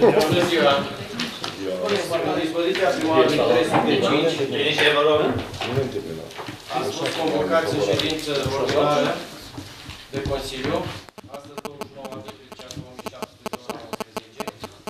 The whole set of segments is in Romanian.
Bună ziua! În dispoziția primarului 305, ați fost convocați în ședință ordinară de Consiliu, astăzi 29 aprilie 2017,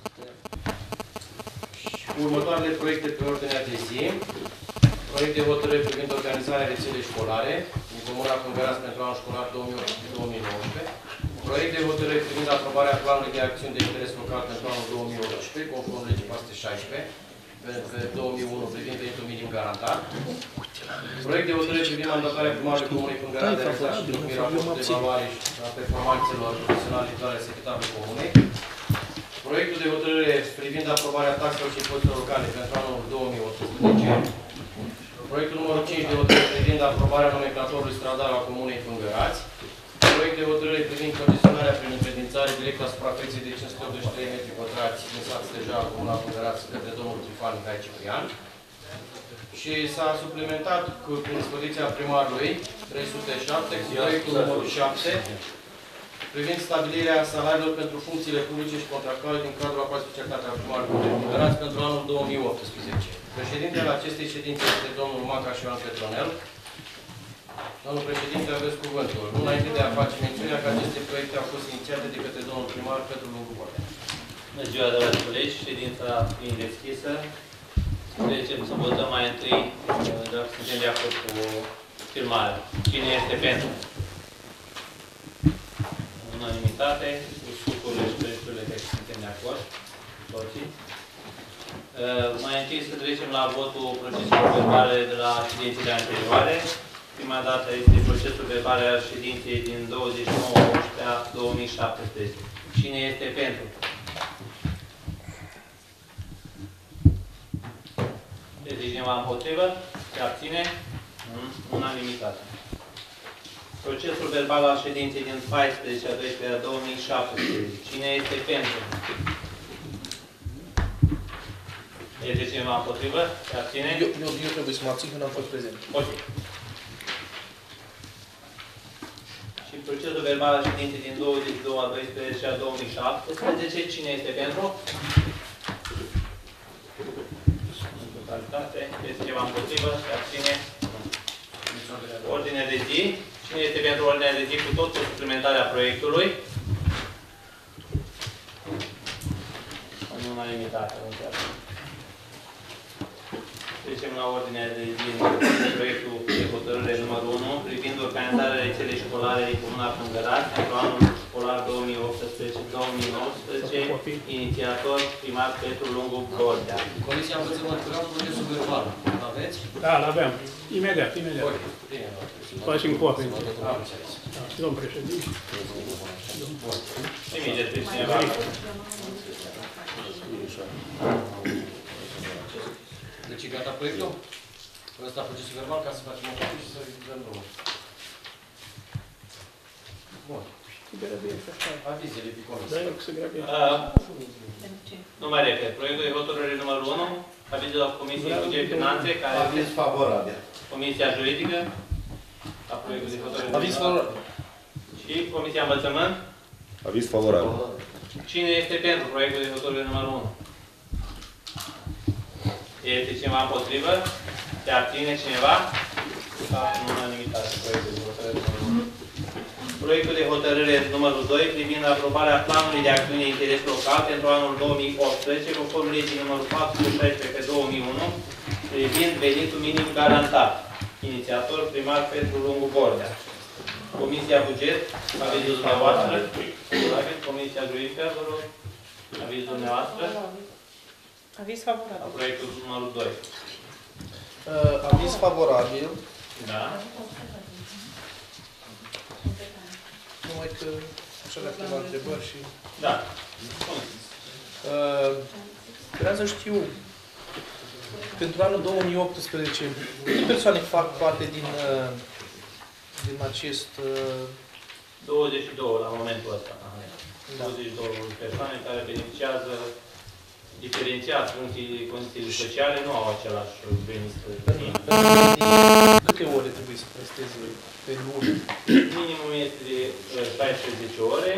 cu următoarele proiecte pe ordinea de zi. Proiect de hotărâre privind organizarea rețelei școlare în Comuna Fângăraț pentru anul școlar 2018. Proiect de hotărâre privind aprobarea planului de acțiuni de interes local pentru anul 2018, conform legii 416, pe 2001 privind venitul minim garantat. Proiect de hotărâre privind mandatarea primarului Comunei Fângăraț de a realiza și denumiri raportul de evaluare a performanțelor profesionale viitoare ale secretarului Comunei. Proiectul de hotărâre privind aprobarea taxelor și impozitelor locale pentru anul 2018. Proiectul numărul 5 de hotărâre privind aprobarea nomenclatorului stradal al Comunei Fângăraț. Proiect de hotărâre privind condiționarea prin încredințare directă a suprafeței de 583 metri pătrați din sat Stejar, Comuna Fângăraț, către domnul Trifan Mihai Ciprian. Și s-a suplimentat prin dispoziția primarului 307 cu proiectul numărul 7 privind stabilirea salariilor pentru funcțiile publice și contractuale din cadrul acord specialitate al primarului Comunei Fângăraț pentru anul 2018. Președintele acestei ședințe este domnul Maca și Ioan Petronel. Domnul președinte, aveți cuvântul. Nu înainte de a face mențiunea că aceste proiecte au fost inițiate de către domnul primar Petru Lungu Bordea. Bună ziua, dragi colegi, ședința fiind deschisă. Trecem să votăm mai întâi dacă suntem de acord cu filmarea. Cine este pentru? Unanimitate, cu sucurile și prețurile că suntem de acord. Toții. Mai întâi să trecem la votul proceselor verbale de la ședințele anterioare. Prima dată este procesul verbal al ședinței din 29/11/2017. Cine este pentru? Este cineva împotrivă? Se abține? Unanimitate. Procesul verbal al ședinței din 14/12/2017. Cine este pentru? Este cineva împotrivă? Se abține? Eu trebuie să mă abțin că n-am fost prezent. Ok. Și procesul verbal al ședinței din 22/12/2017. Cine este pentru? În totalitate. Este cineva împotrivă? Se abține? Ordine de zi. Cine este pentru ordinea de zi cu tot cu suplimentarea proiectului? În unanimitate. Trecem la ordinea de zi proiectul de hotărâre numărul 1 privind organizarea rețelei școlare din Comuna Fângăraț pentru anul școlar 2018-2019, inițiator primar Petru Lungu Bordea. Comisia Învățământ, vreau procesul verbal. Aveți? Da, l-aveam. Imediat. Facem copii. Domn președinte. Imediat pe cineva. Deci gata proiectul? Ăsta procesul verbal ca să facem o copie și să dăm drumul. Bun. Avizele pe comisie. Nu mai repet. Proiectul de hotărâre numărul 1. Avizul la Comisia Buget Finanțe. Aviz favorabil. Comisia Juridică. La proiectul de hotărâre. Aviz favorabil. Și Comisia Învățământ. Aviz favorabil. Cine este pentru proiectul de hotărâre numărul 1? Este cineva împotrivă? Se abține cineva? În unanimitate proiectul de hotărâre numărul 1. Proiectul de hotărâre numărul 2 privind aprobarea planului de acțiune de interes local pentru anul 2018, conform legii numărul 416/2001, privind venitul minim garantat. Inițiator primar Petru Lungu Bordea. Comisia Buget, avizul dumneavoastră. Comisia Juridică, vă rog. Avizul dumneavoastră. Aviz favorabil. La proiectul numărul 2. Aviz favorabil. Da. Numai că așa le câteva întrebări și... Da. Vreau să știu, pentru anul 2018, câte persoane fac parte din acest... 22 la momentul ăsta. Da. 22 persoane care beneficiază diferențiat condițiile sociale, nu au același venit. Câte ore trebuie să presteze pe lună? Minimum este de 16 ore și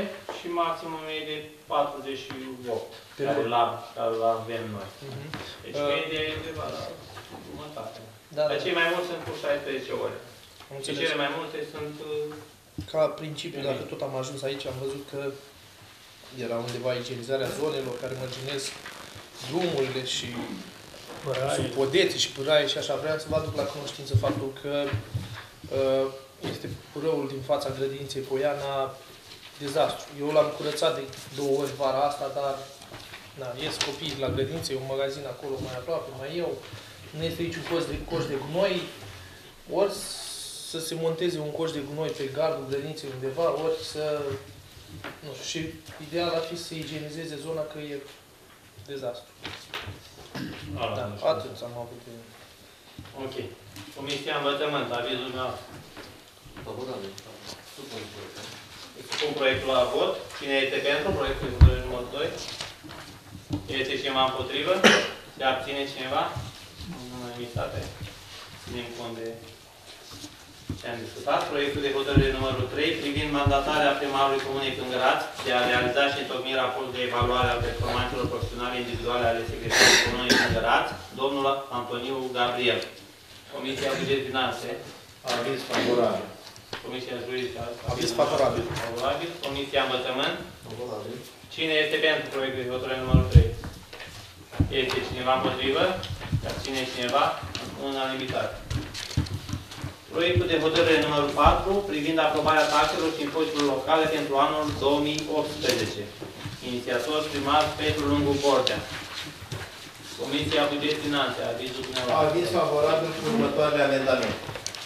și maximum e de 48, Pe care lună. îl avem noi. Deci media e undeva la jumătate. Da, Dar cei mai mulți sunt cu 16 ore. am Și înțeles. cele mai multe sunt... Ca principiu, dacă tot am ajuns aici, am văzut că era undeva igienizarea zonelor care mărginesc drumurile și sub podețe și pâraie și așa. Vreau să vă aduc la cunoștință faptul că este purăul din fața grădiniței Poiana dezastru. Eu l-am curățat de 2 ori vara asta, dar na, ies copiii la grădiniță, e un magazin acolo mai aproape, mai eu. Nu este niciun coș de gunoi, ori să se monteze un coș de gunoi pe gardul grădiniței undeva, ori să... Nu știu, și ideal ar fi să igienizeze zona, că e dezastru. Da, atât am avut de... Ok. Comisia Învățământ, avizul meu. Favorabil. Supun proiectul la vot. Cine este pentru proiectul de hotărâre numărul 2? Este cineva împotrivă? Se abține cineva? În unanimitate. Ținem cont de ce am discutat. Proiectul de hotărâre numărul 3 privind mandatarea primarului Comunei Cângărați de a realiza și întocmi raportul de evaluare al performanțelor profesionale individuale ale secretarului Comunei Cângărați, domnul Antoniu Gabriel. Comisia Buget Finanțe. Aviz favorabil. Comisia Juridică. Aviz favorabil. Favorabil. Comisia Învățământ. Favorabil. Cine este pentru proiectul de hotărâre numărul 3? Este cineva împotrivă? Cine cineva? În unanimitate. Proiectul de hotărâre numărul 4 privind aprobarea taxelor și impozitelor locale pentru anul 2018. Inițiator primar Petru Lungu Bortea. Comisia Buget Finanțe. Avizul dumneavoastră. Aviz favorabil cu următoarele amendamente.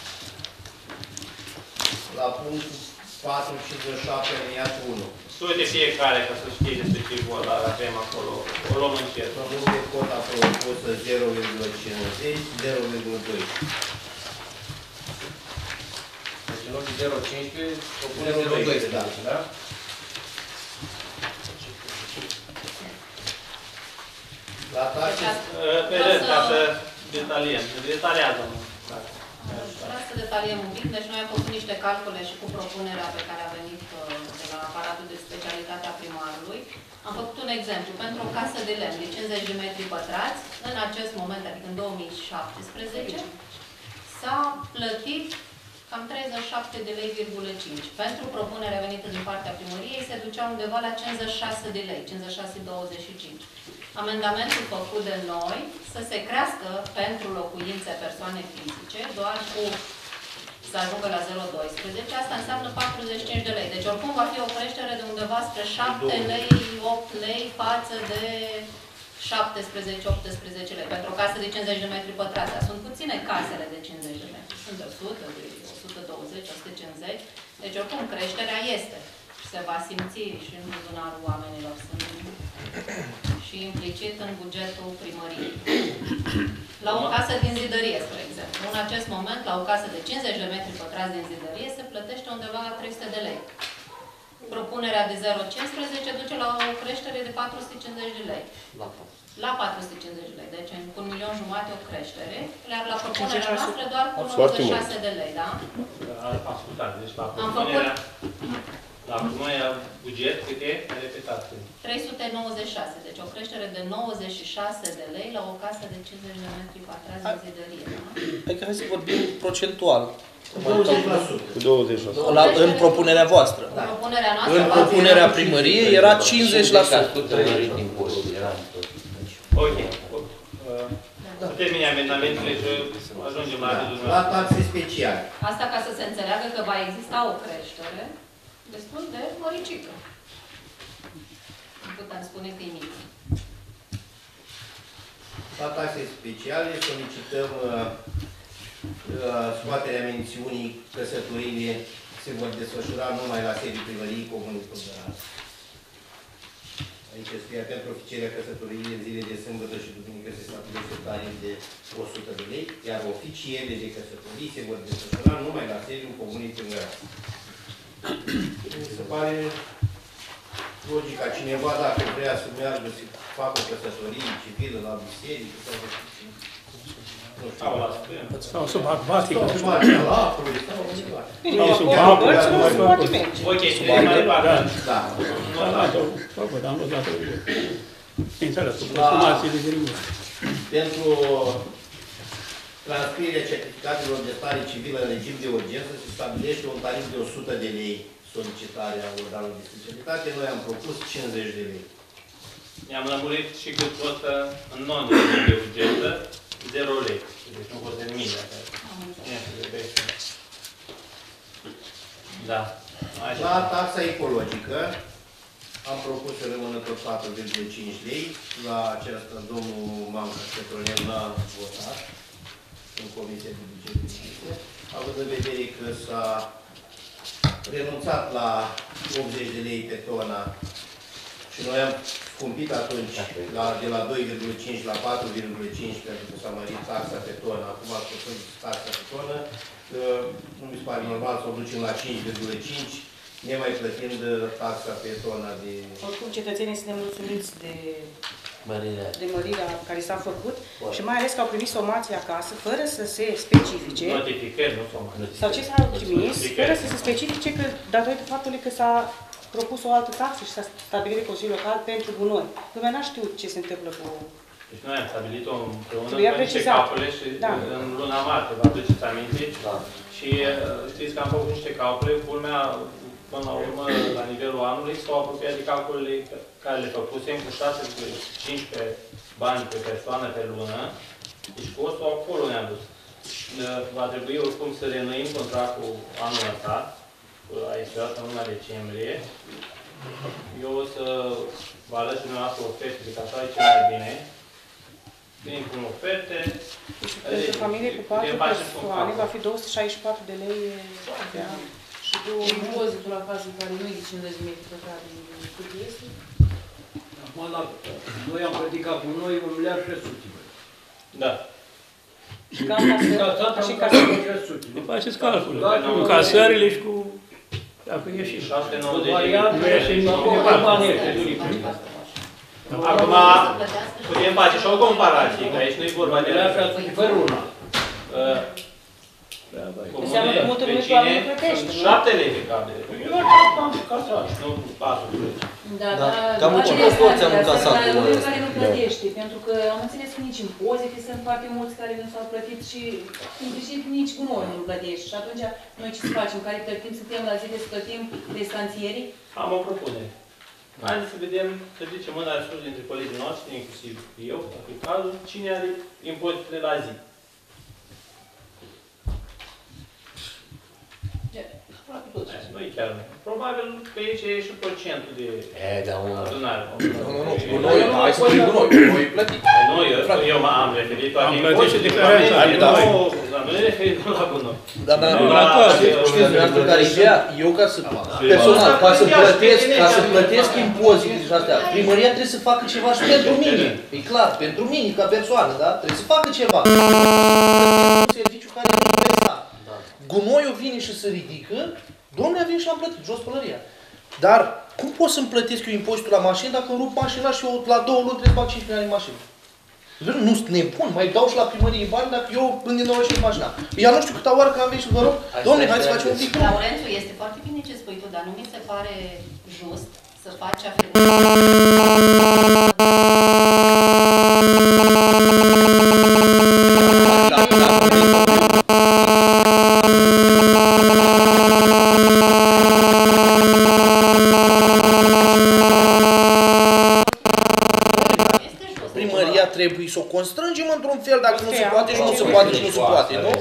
La punctul 457, aliniatul 1. Stude fiecare ca să știe despre ce vorba avem acolo. O luăm încet. Pământ de cota propusă 0,50, 0,2. Deci în loc de 0,15, propune 0,12, 0,12, da? La taxe, Pe rând, ca să detaliem. Detaliază. Vreau să detaliem un pic. Deci noi am făcut niște calcule și cu propunerea pe care a venit de la aparatul de specialitate a primarului. Am făcut un exemplu. Pentru o casă de lemn de 50 de metri pătrați, în acest moment, adică în 2017, s-a plătit cam 37 de lei,5. Pentru propunerea venită din partea primăriei se ducea undeva la 56 de lei, 56,25. Amendamentul făcut de noi să se crească pentru locuințe persoane fizice, doar cu să ajungă la 0,12, asta înseamnă 45 de lei. Deci oricum va fi o creștere de undeva spre 7 lei, 8 lei față de 17-18 lei. Pentru o casă de 50 de metri pătrați. Sunt puține casele de 50 de metri. Sunt 100, de 120, 150. Deci oricum creșterea este. Se va simți și în buzunarul oamenilor. Și implicit în bugetul primăriei. La o casă din zidărie, spre exemplu. În acest moment, la o casă de 50 de metri pătrați din zidărie, se plătește undeva la 300 de lei. Propunerea de 0,15 duce la o creștere de 450 de lei. La 450 de lei. Deci cu 1,5 milion o creștere. Iar la propunerea noastră doar cu 96 de lei, da? Ascultați, deci la propunerea... La propunerea buget, cât e? Repetați. 396. Deci o creștere de 96 de lei la o casă de 50 de metri pătrați de zidărie. Adică hai să vorbim procentual. 20%. Cu 20%. În propunerea voastră. Da. Propunerea noastră În propunerea primăriei era 50%. Ok. Să termine amendamentele și ajungem la rezultat. La taxe speciale. Asta ca să se înțeleagă că va exista o creștere destul de măricică. Nu putem spune că e mică. La taxe speciale solicităm scoaterea mențiunii căsătoriile se vor desfășura numai la sediul primăriei Comunei Cângărați. Aici scrie pentru oficierea căsătoriei în zile de sâmbătă și duminică se stabilește tarif de 100 de lei, iar oficiile de căsătorii se vor desfășura numai la sediul Comunei Cângărați. Mi se pare logica. Cineva, dacă vrea să meargă să facă o căsătorie civilă la biserică sau Sau la stână. Sau sub acvatică. Sau marginea la apului, sau ceva. Bine, Sau cu sub acolo apă, bărți, sau nu mai se făcut. poate merge. O chestie mai departe. Da. Am dat-o făcut, am văzut-o. Înțeles, cu consumațiile de limba. Pentru transcrierea certificatelor de stare civilă în regim de urgență se stabilește un tarif de 100 de lei solicitarea organului de specialitate. Noi am propus 50 de lei. Ne-am lămurit și cât costă în non-regim de urgență, 0 lei. Deci nu costă nimic dacă da. Așa. La taxa ecologică am propus să rămână tot 4,5 lei. La aceasta domnul Manca și Petronel n-a votat în Comisia de Buget de Justiție, având în vedere că s-a renunțat la 80 de lei pe tona și noi am scumpit atunci de la 2,5 la 4,5 pentru că s-a mărit taxa pe tonă. Acum a scăzut taxa pe tonă. Nu mi se pare normal să o ducem la 5,5, nemai plătind taxa pe tona de... Oricum, cetățenii sunt nemulțumiți de mărirea care s-a făcut și mai ales că au primit somații acasă, fără să se specifice, Notificări, nu somații. sau ce s-au trimis, fără să se specifice că, datorită faptului că s-a propus o altă taxă și s-a stabilit de Consiliul Local pentru gunoi. Lumea n-a știut ce se întâmplă cu... Deci noi am stabilit-o împreună Trebuia cu niște precizat. calcule și Da. în luna martie, vă aduceți aminte? Da. Și știți că am făcut niște calcule, culmea, până la urmă, la nivelul anului, s-au apropiat de calculele care le făcusem cu 6,15 bani pe persoană pe lună. Deci costul acolo ne-a dus. Va trebui oricum să reînnoim contractul anul ăsta, a expirat în luna decembrie. Eu o să vă arăt și dumneavoastră oferte, că așa e cel mai bine. Venim cu oferte. Pentru familie cu 4 persoane va fi 264 de lei pe an. Și cu impozitul la casă care nu e de 50 de metri pătrate, cât este? Acum, noi am practicat cu noi 1 miliard 600. Da. Și ca și casă. Deci faceți calcul. Cu casările și cu... Dacă ieși. 690 Variantă, Acum, putem face și o comparație, că aici nu e vorba de... fără una. Înseamnă că multă lume vecine, nu plătește, sunt nu? 7 lei pe cap de Eu am casat. nu 40. Da, Da. dar Cam în ce proporție am încasat dar cu lumea ăsta? care nu plătește, pentru că am înțeles că nici impozite sunt foarte mulți care nu s-au plătit și implicit nici cu noi nu plătești. Și atunci, noi ce să facem? Care plătim? Suntem la zi de să plătim restanțierii? Am o propunere. Haideți să vedem, să zicem, mâna de sus dintre colegii noștri, inclusiv eu, dacă e cazul, cine are impozitele la zi. Nu e chiar. Probabil că aici e și procentul de adunare. Nu, cu noi, hai să fim cu noi, noi plătim. Eu am referit toate Am plătit și impozitele. declarația. Nu e referit la gunoi. Dar știți dumneavoastră care e ideea? Eu ca să, Da. personal, ca să plătesc impozite și astea, primăria trebuie să facă ceva și pentru mine. E clar, pentru mine ca persoană, da? Trebuie să facă ceva. Un serviciu care nu presta. Gunoiul vine și se ridică, domnule, vine și l-am plătit, jos pălăria. Dar cum pot să-mi plătesc eu impozitul la mașină dacă îmi rup mașina și eu la 2 luni trebuie să fac 5 milioane de mașină? Nu sunt nebun, mai dau și la primărie bani dacă eu îmi nenorocesc mașina. Ea nu știu câta oară că am venit și vă rog, domnule, hai să facem un pic. Laurențiu, este foarte bine ce spui tu, dar nu mi se pare just să faci Primăria trebuie să o constrângem într-un fel dacă nu se poate și nu se poate și nu se poate, nu?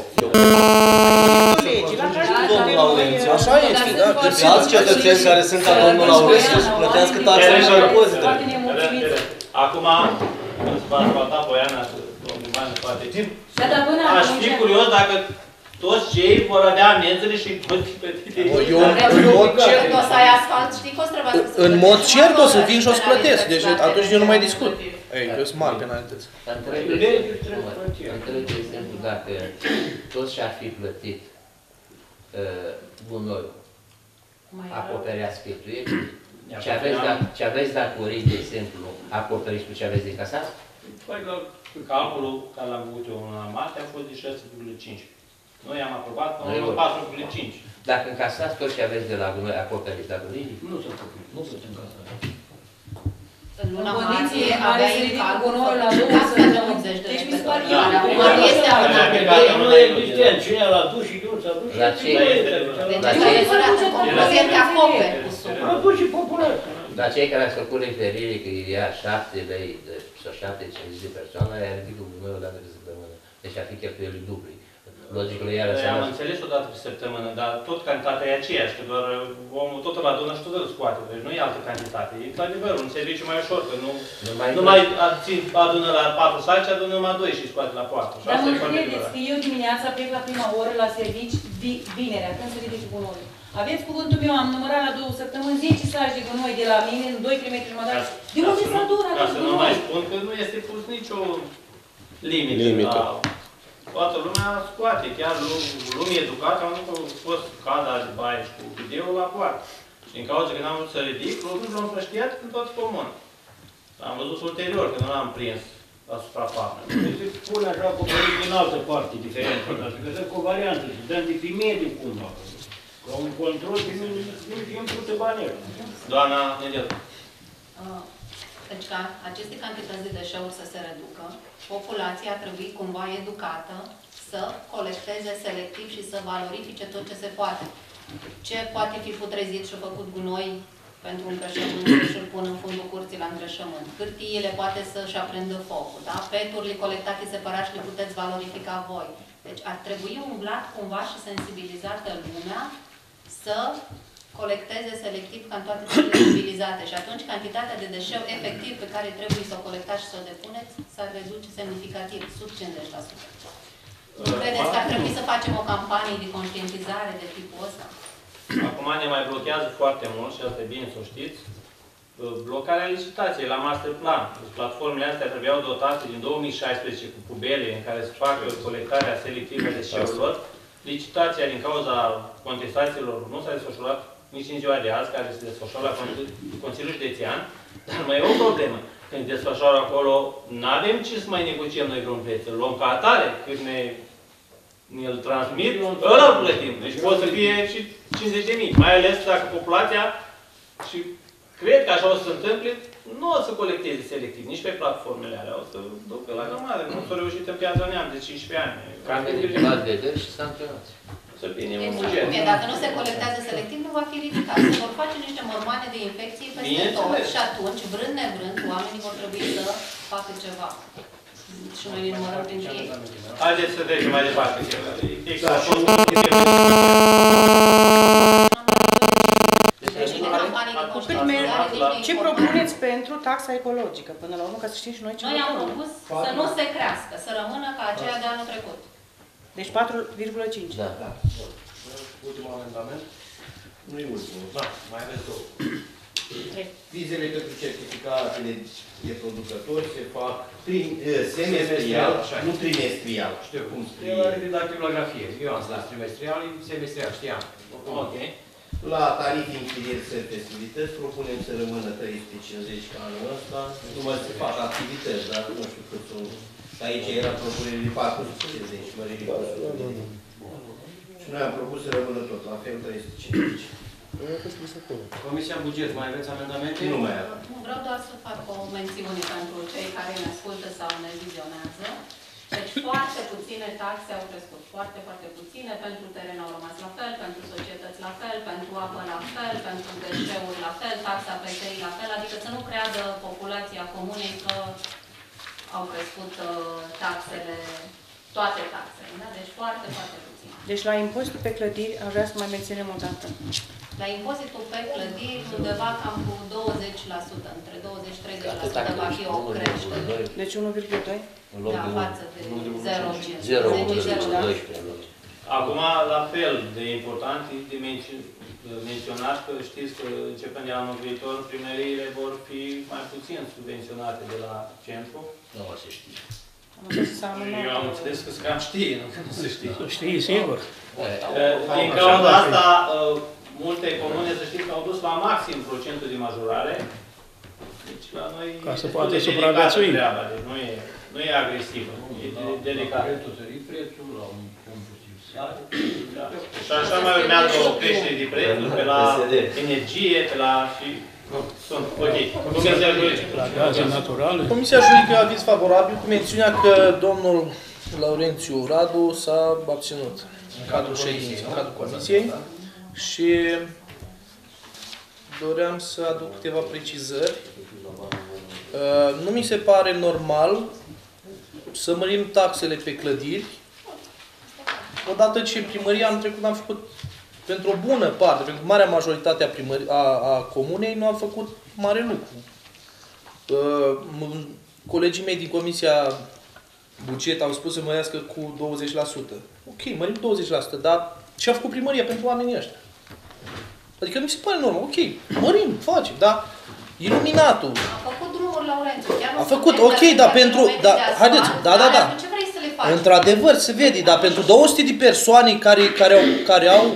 Așa este, da. Și alți cetățeni care sunt ca domnul Laurescu să plătească taxele și impozitele. Acum, când se va asfalta Boiana, domnul bani poate. Aș fi curios dacă toți cei vor avea amenzile și impozite plătite. Când o să ai asfalt, știi că o să trebuiască să În mod cert o să vin și o să plătesc, deci atunci eu nu mai discut. Ei, că sunt mari penalități. Dar întreb, de exemplu, dacă toți și-ar fi plătit gunoiul, acoperea spirituie, ce aveți datorii, de exemplu, acoperiți cu ce aveți de casat? Calculul care l-am făcut eu în mate a fost de 6,5. Noi am aprobat până la 4,5. Dacă încasați tot ce aveți de la gunoi acoperit datorii? Nu se acoperit, nu se încasează. În luna condiție martie care aveai se în ridică calcul gunoiul la făcut 2 astfel de săptămâni. 80 de Deci lei mi se pe pare tonă. că Acum este Nu e existent. Cine l-a dus și nu s-a dus? La ce? Deci, La ce? adevărat, în concluzie, te acoperi cu suma. Producii populație. La cei care ați făcut referire că ia 7 lei sau 7,50 de persoană, aia ridică gunoiul dată pe săptămână. Deci ar fi cheltuieli dubli. Logic, iară să Am înțeles o dată pe săptămână, dar tot cantitatea e aceeași, că doar omul tot îl adună și tot îl scoate. Deci nu e altă cantitate. E într-adevăr un serviciu mai ușor, că nu mai adună la 4 saci, adună numai 2 și scoate la 4. Dar mă credeți că eu dimineața plec la prima oră la servici, vinerea, când se ridică gunoiul. Aveți cuvântul meu, am numărat la 2 săptămâni 10 saci de gunoi de la mine în 2 km jumătate. De unde se adună Ca acest să nu mai gunoi? spun că nu este pus nicio limită. Toată lumea scoate, chiar lumii educate au fost cadra de baie și cu videoul la poartă. Și din cauza că n-am vrut să ridic, lucrurile l-am împrăștiat în tot comun. Am văzut ulterior, că nu l-am prins asupra faptei. Deci pune așa acoperit din altă parte diferentă, dar să găsesc o variantă, să dăm de pe mediu cumva. Ca un control și nu știm câte bani era. Doamna Nedel. Deci ca aceste cantități de deșeuri să se reducă, populația ar trebui cumva educată să colecteze selectiv și să valorifice tot ce se poate. Ce poate fi putrezit și făcut gunoi pentru îngrășământ și îl pun în fundul curții la îngrășământ. Hârtiile poate să-și aprindă focul, da? Peturile colectate separat și le puteți valorifica voi. Deci ar trebui umblat cumva și sensibilizată lumea să colecteze selectiv ca în toate țările civilizate și atunci cantitatea de deșeu efectiv pe care trebuie să o colectați și să o depuneți s-ar reduce semnificativ, sub 50%. Nu credeți că ar trebui să facem o campanie de conștientizare de tipul ăsta? Acum ne mai blochează foarte mult și asta e bine să o știți. Blocarea licitației la master plan. Deci platformele astea trebuiau dotate din 2016 cu pubele în care se facă colectarea selectivă de deșeurilor. Licitația din cauza contestațiilor nu s-a desfășurat nici în ziua de azi, care se desfășoară la Consiliul Județean, dar mai e o problemă. Când se desfășoară acolo, nu avem ce să mai negociem noi vreun preț. Îl luăm ca atare, cât ne-l transmit, ăla îl plătim. Deci pot să fie și 50.000, mai ales dacă populația, și cred că așa o să se întâmple, nu o să colecteze selectiv, nici pe platformele alea, o să ducă la grămadă, cum s-a reușit în Piața Neam de 15 ani. Cam de la vederi și sancționați. Să fie un Exact. buget. Dacă nu se colectează selectiv, nu va fi ridicat. Se vor face niște mormane de infecție peste tot și atunci, vrând nevrând, oamenii vor trebui să facă ceva. Și noi ne numărăm printre ei. Haideți să trecem mai departe. Ce propuneți pentru taxa ecologică, până la urmă, ca să știm și noi ce Noi am propus să nu se crească, să rămână ca aceea de anul trecut. Deci 4,5. Da. Ultimul amendament. Nu e ultimul. Da, mai aveți două. Vizele pentru certificatele de producători se fac semestrial, nu trimestrial. Știu cum scrie. La dactilografie. Eu am spus trimestrial, semestrial, știam. Ok. La tarif inchirieri să festivități, propunem să rămână 350 ca anul ăsta. Numai se fac activități, dar nu știu cât sunt. Aici era propunerea de 450, mă ridic 100. Și noi am propus să rămână tot, la fel 350. Comisia Buget, mai aveți amendamente? Nu mai avem. Vreau doar să fac o mențiune pentru cei care ne ascultă sau ne vizionează. Deci foarte puține taxe au crescut, foarte, foarte puține, pentru teren au rămas la fel, pentru societăți la fel, pentru apă la fel, pentru deșeuri la fel, taxa pe cei la fel, adică să nu creadă populația comunei că au crescut taxele, toate taxele, da? Deci foarte, foarte puțin. Deci la impozitul pe clădiri, aș vrea să mai menținem o dată. La impozitul pe clădiri, undeva cam cu 20%, între 20-30% va fi o creștere. Deci 1,2? Da, față de 0,5. Acum, la fel de important, e de menționat că știți că începând de anul viitor, primăriile vor fi mai puțin subvenționate de la centru. Nu o să știe. Eu am înțeles că se cam știe, nu că nu se știe. Să știi, sigur. Din cauza asta, multe comune, să știți, că au dus la maxim procentul de majorare. Deci la noi ca să poată supraviețui. Deci nu e Nu e agresivă, e delicată. Prețul la un combustibil. Și așa mai urmează o creștere de prețuri pe la energie, pe la... Sunt, ok. Comisia juridică. La gaze naturale. Comisia juridică a aviz favorabil cu mențiunea că domnul Laurențiu Radu s-a abținut în cadrul ședinței, în cadrul comisiei și doream să aduc câteva precizări. Nu mi se pare normal să mărim taxele pe clădiri, odată ce primăria am trecut, am făcut pentru o bună parte, pentru marea majoritate a comunei, nu am făcut mare lucru. Colegii mei din Comisia Buget au spus să mărească cu 20%. Ok, mărim 20%, dar ce a făcut primăria pentru oamenii ăștia? Adică mi se pare normal, ok, mărim, facem, dar iluminatul. A făcut drumul Laurențiu. A făcut, ok, dar pentru... Da, haideți, da. Ce vrei să le faci? Într-adevăr, se vede, dar pentru 200 de persoane care au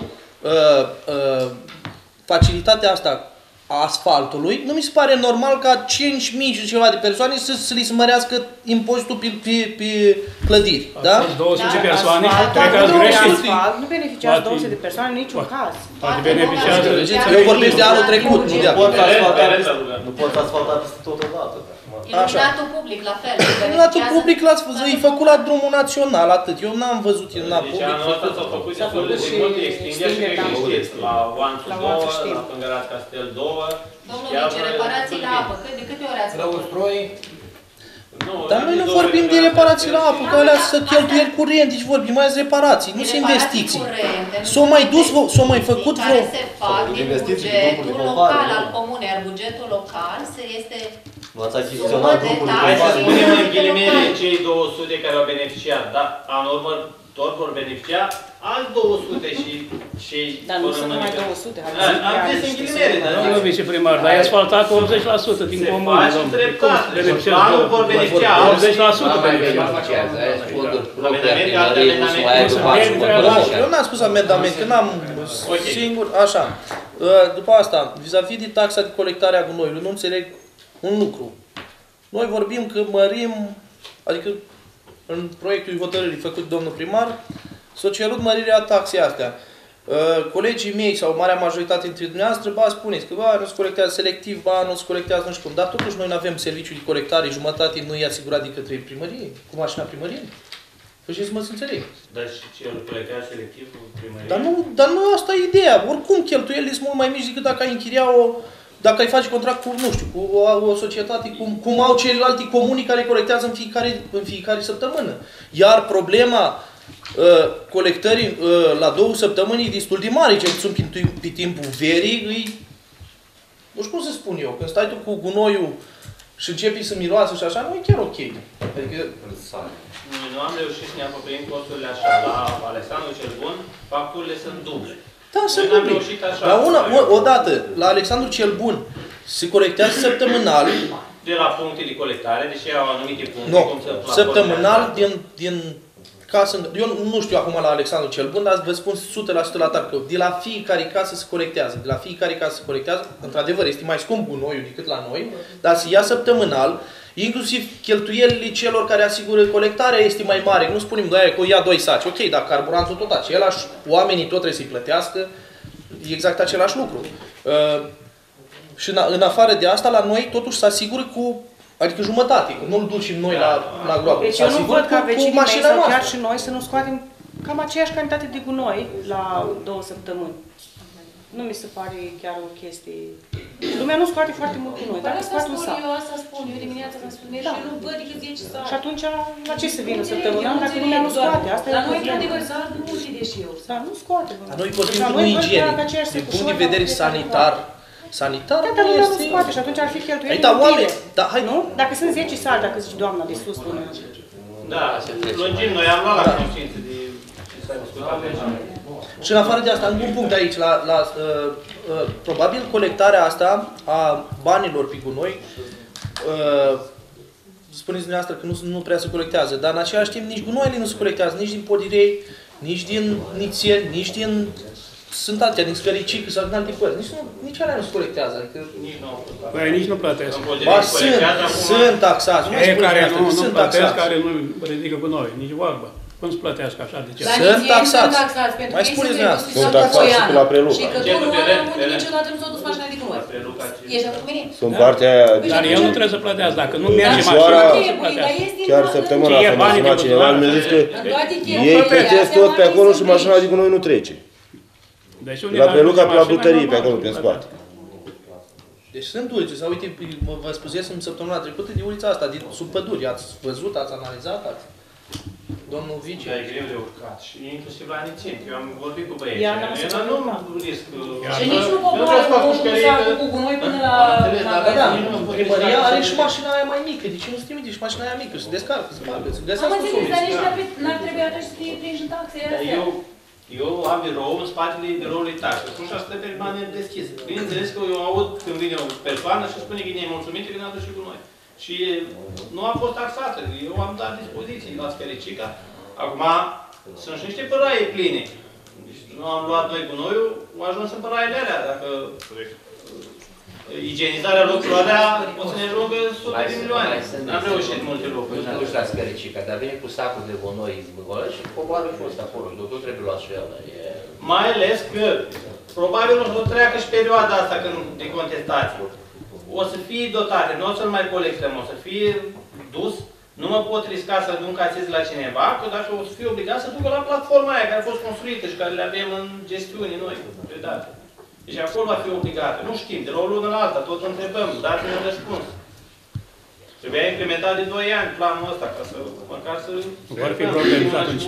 facilitatea asta a asfaltului, nu mi se pare normal ca 5.000 și ceva de persoane să li se mărească impozitul pe clădiri. Da? 200 de persoane, Cred că ați greșit. Nu beneficiază 200 de persoane în niciun caz. Poate beneficiază. Eu vorbesc de anul trecut, nu de acum. Nu poți asfalta peste totodată. Iluminatul public, la fel. Iluminatul public l-ai făcut la drumul național, atât. Eu n-am văzut iluminat public. Deci anul ăsta s-au făcut destul de multe extinderi și cred că știți. La Oanțu 2, la Pângăraț Castel 2. Domnul Mice, reparații la apă. De câte ori ați făcut? Dar noi nu vorbim de reparații la apă, că alea sunt cheltuieli curente, deci vorbim mai de reparații, nu sunt investiții. S-au mai dus, s-au mai făcut vreo... Care se fac din bugetul local al comunei, iar bugetul local este... Nu ați achiziționat grupurile Hai să locale. spunem în ghilimele cei 200 care au beneficiat, dar în urmă tot vor beneficia alți 200 și cei... Dar nu sunt numai 200. Am zis în ghilimele, dar... Domnul viceprimar, dar ai asfaltat 80% din comună. Se face treptate. Anul vor beneficia 80% beneficiază. Eu n-am spus amendament, că n-am singur, așa. După asta, vis-a-vis de taxa de colectare a gunoiului, nu înțeleg un lucru. Noi vorbim că mărim, adică în proiectul hotărârii făcut de domnul primar, s-a cerut mărirea taxei astea. Colegii mei sau marea majoritate dintre dumneavoastră, spuneți că nu se colectează selectiv, nu se colectează nu știu cum, dar totuși noi nu avem serviciu de colectare, jumătate nu e asigurat de către primărie, cu mașina primăriei. Păi să mă înțeleg. Dar și ce îl colectează selectiv cu primărie? Dar nu asta e ideea. Oricum cheltuielile sunt mult mai mici decât dacă ai închiria dacă ai face contract cu, nu știu, cu o societate, cum au celelalte comuni care colectează în fiecare săptămână. Iar problema colectării la 2 săptămâni e destul de mare, ce sunt pe timpul verii, nu știu cum să spun eu, când stai tu cu gunoiul și începi să miroasă și așa, nu e chiar ok. Adică... Nu am reușit să ne acoperim costurile așa. La Alexandru cel Bun, facturile sunt duble. Da, sunt duble. Dar odată, la Alexandru cel Bun, se colectează săptămânal. De la puncte de colectare, deși au anumite puncte. Nu, săptămânal din casă. Eu nu știu acum la Alexandru cel Bun, dar vă spun 100% la tar că de la fiecare casă se colectează. De la fiecare casă se colectează. Într-adevăr, este mai scump gunoiul decât la noi, dar se ia săptămânal. Inclusiv cheltuielile celor care asigură colectarea este mai mare. Nu spunem, că ia 2 saci. Ok, dar carburantul tot același, oamenii tot trebuie să-i plătească. E exact același lucru. Și în afară de asta, la noi totuși se asigură cu, adică jumătate, că nu-l ducem noi la groapă. Deci eu nu văd ca vecinii mei sau chiar și noi să nu scoatem cam aceeași cantitate de gunoi la 2 săptămâni. Nu mi se pare chiar o chestie... Lumea nu scoate foarte mult gunoi, dacă scoate un sac. Asta spun, eu dimineața să-mi spun, și eu nu văd decât 10 saci. Și atunci, la ce să vină săptămânal dacă lumea nu scoate? Asta e o problemă. La noi, într-adevăr, s-ar multe deșeuri. Dar nu scoate. Dar noi vorbim de nu igienic. Din punct de vedere sanitar, dar lumea nu scoate și atunci ar fi cheltuieli inutile. Nu? Dacă sunt 10 saci, dacă zici doamna de sus până... Da, lungim, noi am luat la cunoștință de ce s-a discutat deja. Și în afară de asta, în un punct aici, probabil colectarea asta a banilor pe gunoi, spuneți dumneavoastră că nu prea se colectează, dar în același timp nici gunoile nu se colectează, nici din podirei, nici din nițeri, nici din sunt atâtea din scăricică sau din alte părți. Nici alea nu se colectează. Adică... Păi nici nu plătesc. Ba, sunt taxați. Ei care nu plătesc, care nu ridică cu noi, nici vorbă. Cum să plătească așa de ce? Sunt taxați. Mai spuneți dumneavoastră. Sunt taxați și pe la preluca. Și că tu nu rămâni niciodată nu s-a dus mașina de noi. Ești acolo cu mine? Sunt partea aia... Dar el nu trebuie să plătească. Dacă nu merge mașina, nu să plătească. Chiar săptămâna asta m-a sunat cineva, mi-a zis că ei plătesc tot pe acolo și mașina de cu noi nu trece. La preluca, pe la brutărie, pe acolo, prin spate. Deci sunt ulițe, sau uite, vă spusesem săptămâna trecută de ulița asta, din sub păduri. Ați văzut, ați analizat, domnul Vice. E greu de urcat și inclusiv la anițint. Eu am vorbit cu băieții. Eu nu risc... Și nici nu popoară cu gunoi până la... Da, primăria are și mașina aia mai mică. De ce nu se trimite și mașina aia mică? Se descarcă, se spargă, se găsească soluții. Am înțeles, dar nici n-ar trebui atunci să fie prinși în taxe. Eu am birou în spatele biroului taxe. Atunci asta trebuie permanent deschis. Bineînțeles că eu aud când vine o persoană și spune că e nemulțumită că n-a dus și cu noi. Și nu a fost taxată. Eu am dat dispoziții la Sfericica. Acum sunt și niște păraie pline. Deci nu am luat noi cu noi, au ajuns în păraiele alea. Dacă igienizarea locurilor alea o să ne ajungă sute de milioane. N-am reușit multe lucruri. Nu duci la Sfericica, dar vine cu sacul de gunoi gol și popoară și ăsta acolo. Tot trebuie luat și el. Mai ales că probabil o să treacă și perioada asta când de contestație. O să fie dotate, nu o să-l mai colectăm, o să fie dus. Nu mă pot risca să duc casez la cineva, că dacă o să fie obligat să ducă la platforma aia care a fost construită și care le avem în gestiune noi, predate. Deci acolo va fi obligată. Nu știm, de la o lună la alta, tot întrebăm, dați-ne un răspuns. Trebuia implementat de 2 ani planul ăsta, ca să, măcar să... Vor fi probleme atunci.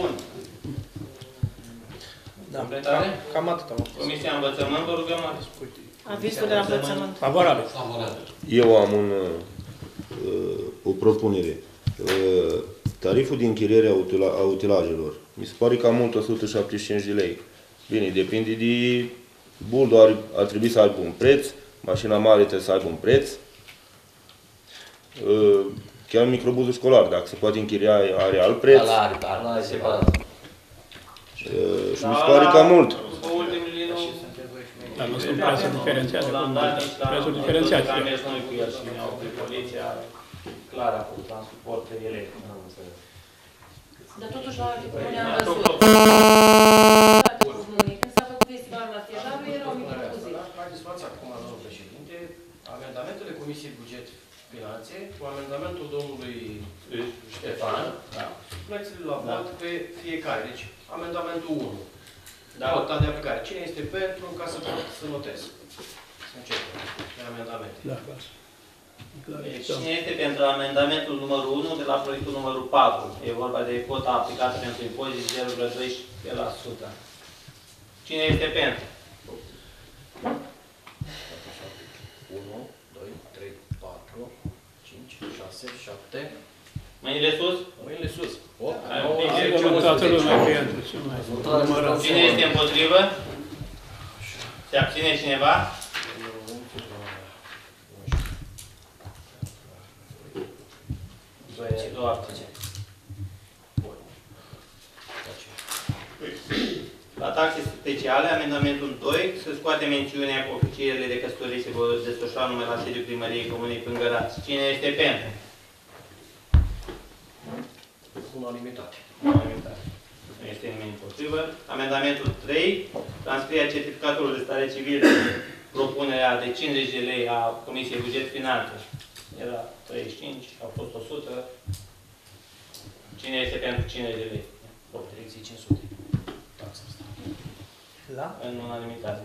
Da, cam atât am fost. Comisia Învățământ, vă rugăm la Avizul de la învățământ. Favorabil. Eu am o propunere. Tariful de închiriere a utilajelor. Mi se pare cam mult 175 de lei. Bine, depinde de buldo, ar trebui să aibă un preț, mașina mare trebuie să aibă un preț. Chiar microbuzul școlar, dacă se poate închiria, are alt preț. Și mi se pare cam mult. Dar nu sunt prețuri diferențiate. Prețuri diferențiate. Am mers noi cu el și ne-au oprit poliția. Clar a fost transport de elevi. Dar totuși la Articolul am văzut. Când s-a făcut festivalul la Stejarul, erau microbuze. Haideți față acum, domnul președinte, amendamentele Comisiei Buget Finanțe cu amendamentul domnului Ștefan, plățile la vot pe fiecare. Deci, amendamentul 1. Vota de aplicare. Cine este pentru, ca să pot să notez? Să începem de amendamente. Da, deci, cine este pentru amendamentul numărul 1 de la proiectul numărul 4? E vorba de cota aplicată pentru impozit 0,12%. Cine este pentru? 1, 2, 3, 4, 5, 6, 7. Mâinile sus? Mâinile sus. 8, Cine este împotrivă? Se abține cineva? La taxe speciale, amendamentul 2, se scoate mențiunea că oficierile de căsătorie se vor desfășura numai la sediul primăriei Comunei Pângărați. Cine este pentru? Unanimitate. Unanimitate. Nu este nimeni împotrivă. Amendamentul 3, transcrierea certificatului de stare civilă, propunerea de 50 de lei a Comisiei Buget Finanțe. Era 35, a fost 100. Cine este pentru 50 de lei? Direcție 500. Taxa asta. La? În unanimitate.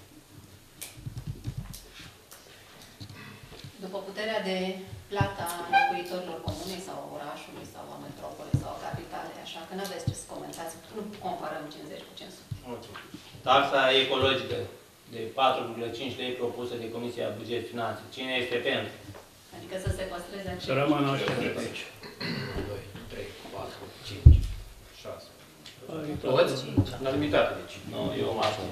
După puterea de plată a locuitorilor comunei sau a orașului sau a metropolei sau a capitalei, așa că nu aveți ce să comentați, nu comparăm 50 cu 500. Taxa ecologică de 4,5 lei propusă de Comisia Buget Finanțe. Cine este pentru? Adică să se păstreze aceea. Să rămână așa. 1, 2, 3, 4, 5, 6. Toți? Unanimitate, deci. Nu, eu mă ascund.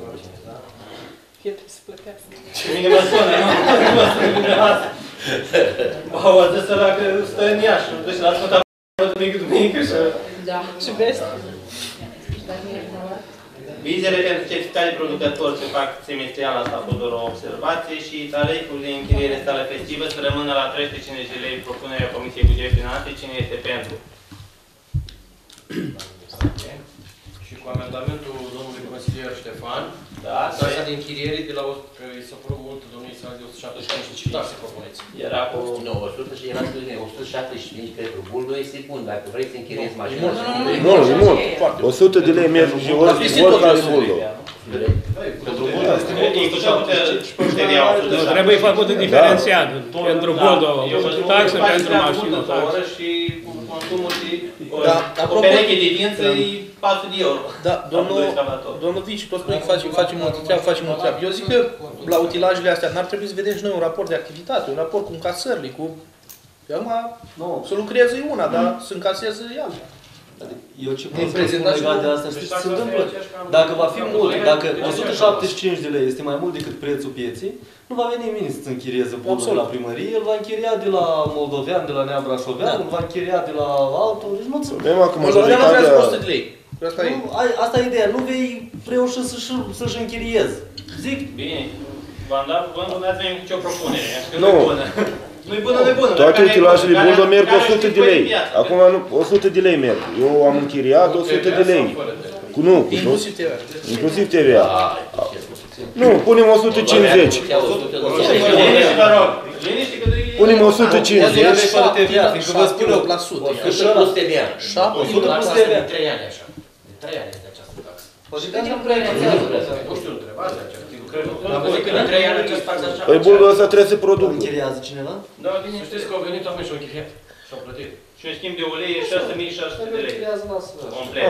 El trebuie să plătească. Mine mă sună, nu mă sună asta. Au adus săracă, stă în Iași, nu duce la Sfânta duminică și... Da. Și vezi? Vizele pentru certificate producători se fac semestrial, asta a fost doar o observație și tariful de închiriere sală festivă să rămână la 350 de lei propunerea Comisiei Buget Finanțe. Cine este pentru? Și cu amendamentul domnului consilier Ștefan, Da, taxa de închiriere de la, că îi s-a părut mult domnului Israel de 175, ce taxe propuneți? era cu... Nu, 100 și era scris 175 pentru buldul, este bun, dacă vrei să închiriezi mașina. Nu, e mult. 100 de lei merge și oricare buldul. Nu, trebuie făcută diferențiat. Pentru buldul, taxă pentru mașină, taxă. Și cu consumul și o pereche de dință e 4 de euro. Da, domnul Vici, tot spune că facem multă treabă. Eu zic că la utilajele astea n-ar trebui să vedem și noi un raport de activitate, un raport cu încasările, cu... Acum, să lucreze una, dar să încaseze alta. Eu ce pot să spun legat de asta, știți ce se întâmplă? Dacă va fi mult, dacă 175 de lei este mai mult decât prețul pieței, nu va veni nimeni să-ți închirieze buldul de la primărie, el va închiria de la moldovean, de la neabrașovean, îl va închiria de la altul, deci nu-ți... Asta e ideea, nu vei reuși să-și închiriezi. Zic... Bine, v-am dat cuvântul, n-ați venit cu ce o propunere, așa că nu e bună. Nu-i bună, nu-i bună. Toate utilajele buldul merg 100 de lei. Acum 100 de lei merg. Eu am închiriat 100 de lei. Nu, inclusiv TVA. Nu, punem 150. Punem 150. Fiindcă vă spun eu, 100 plus TVA. 100 plus TVA. De 3 ani așa. De 3 ani este această taxă. Nu știu, întrebați aceea. Am văzut că de 3 ani această taxă așa. Păi buldul ăsta trebuie să producă. Închiriază cineva? Da, bine, știți că au venit oameni și au închiriat. Și-au plătit. Și în schimb de ulei e 6.600 de lei. Complet.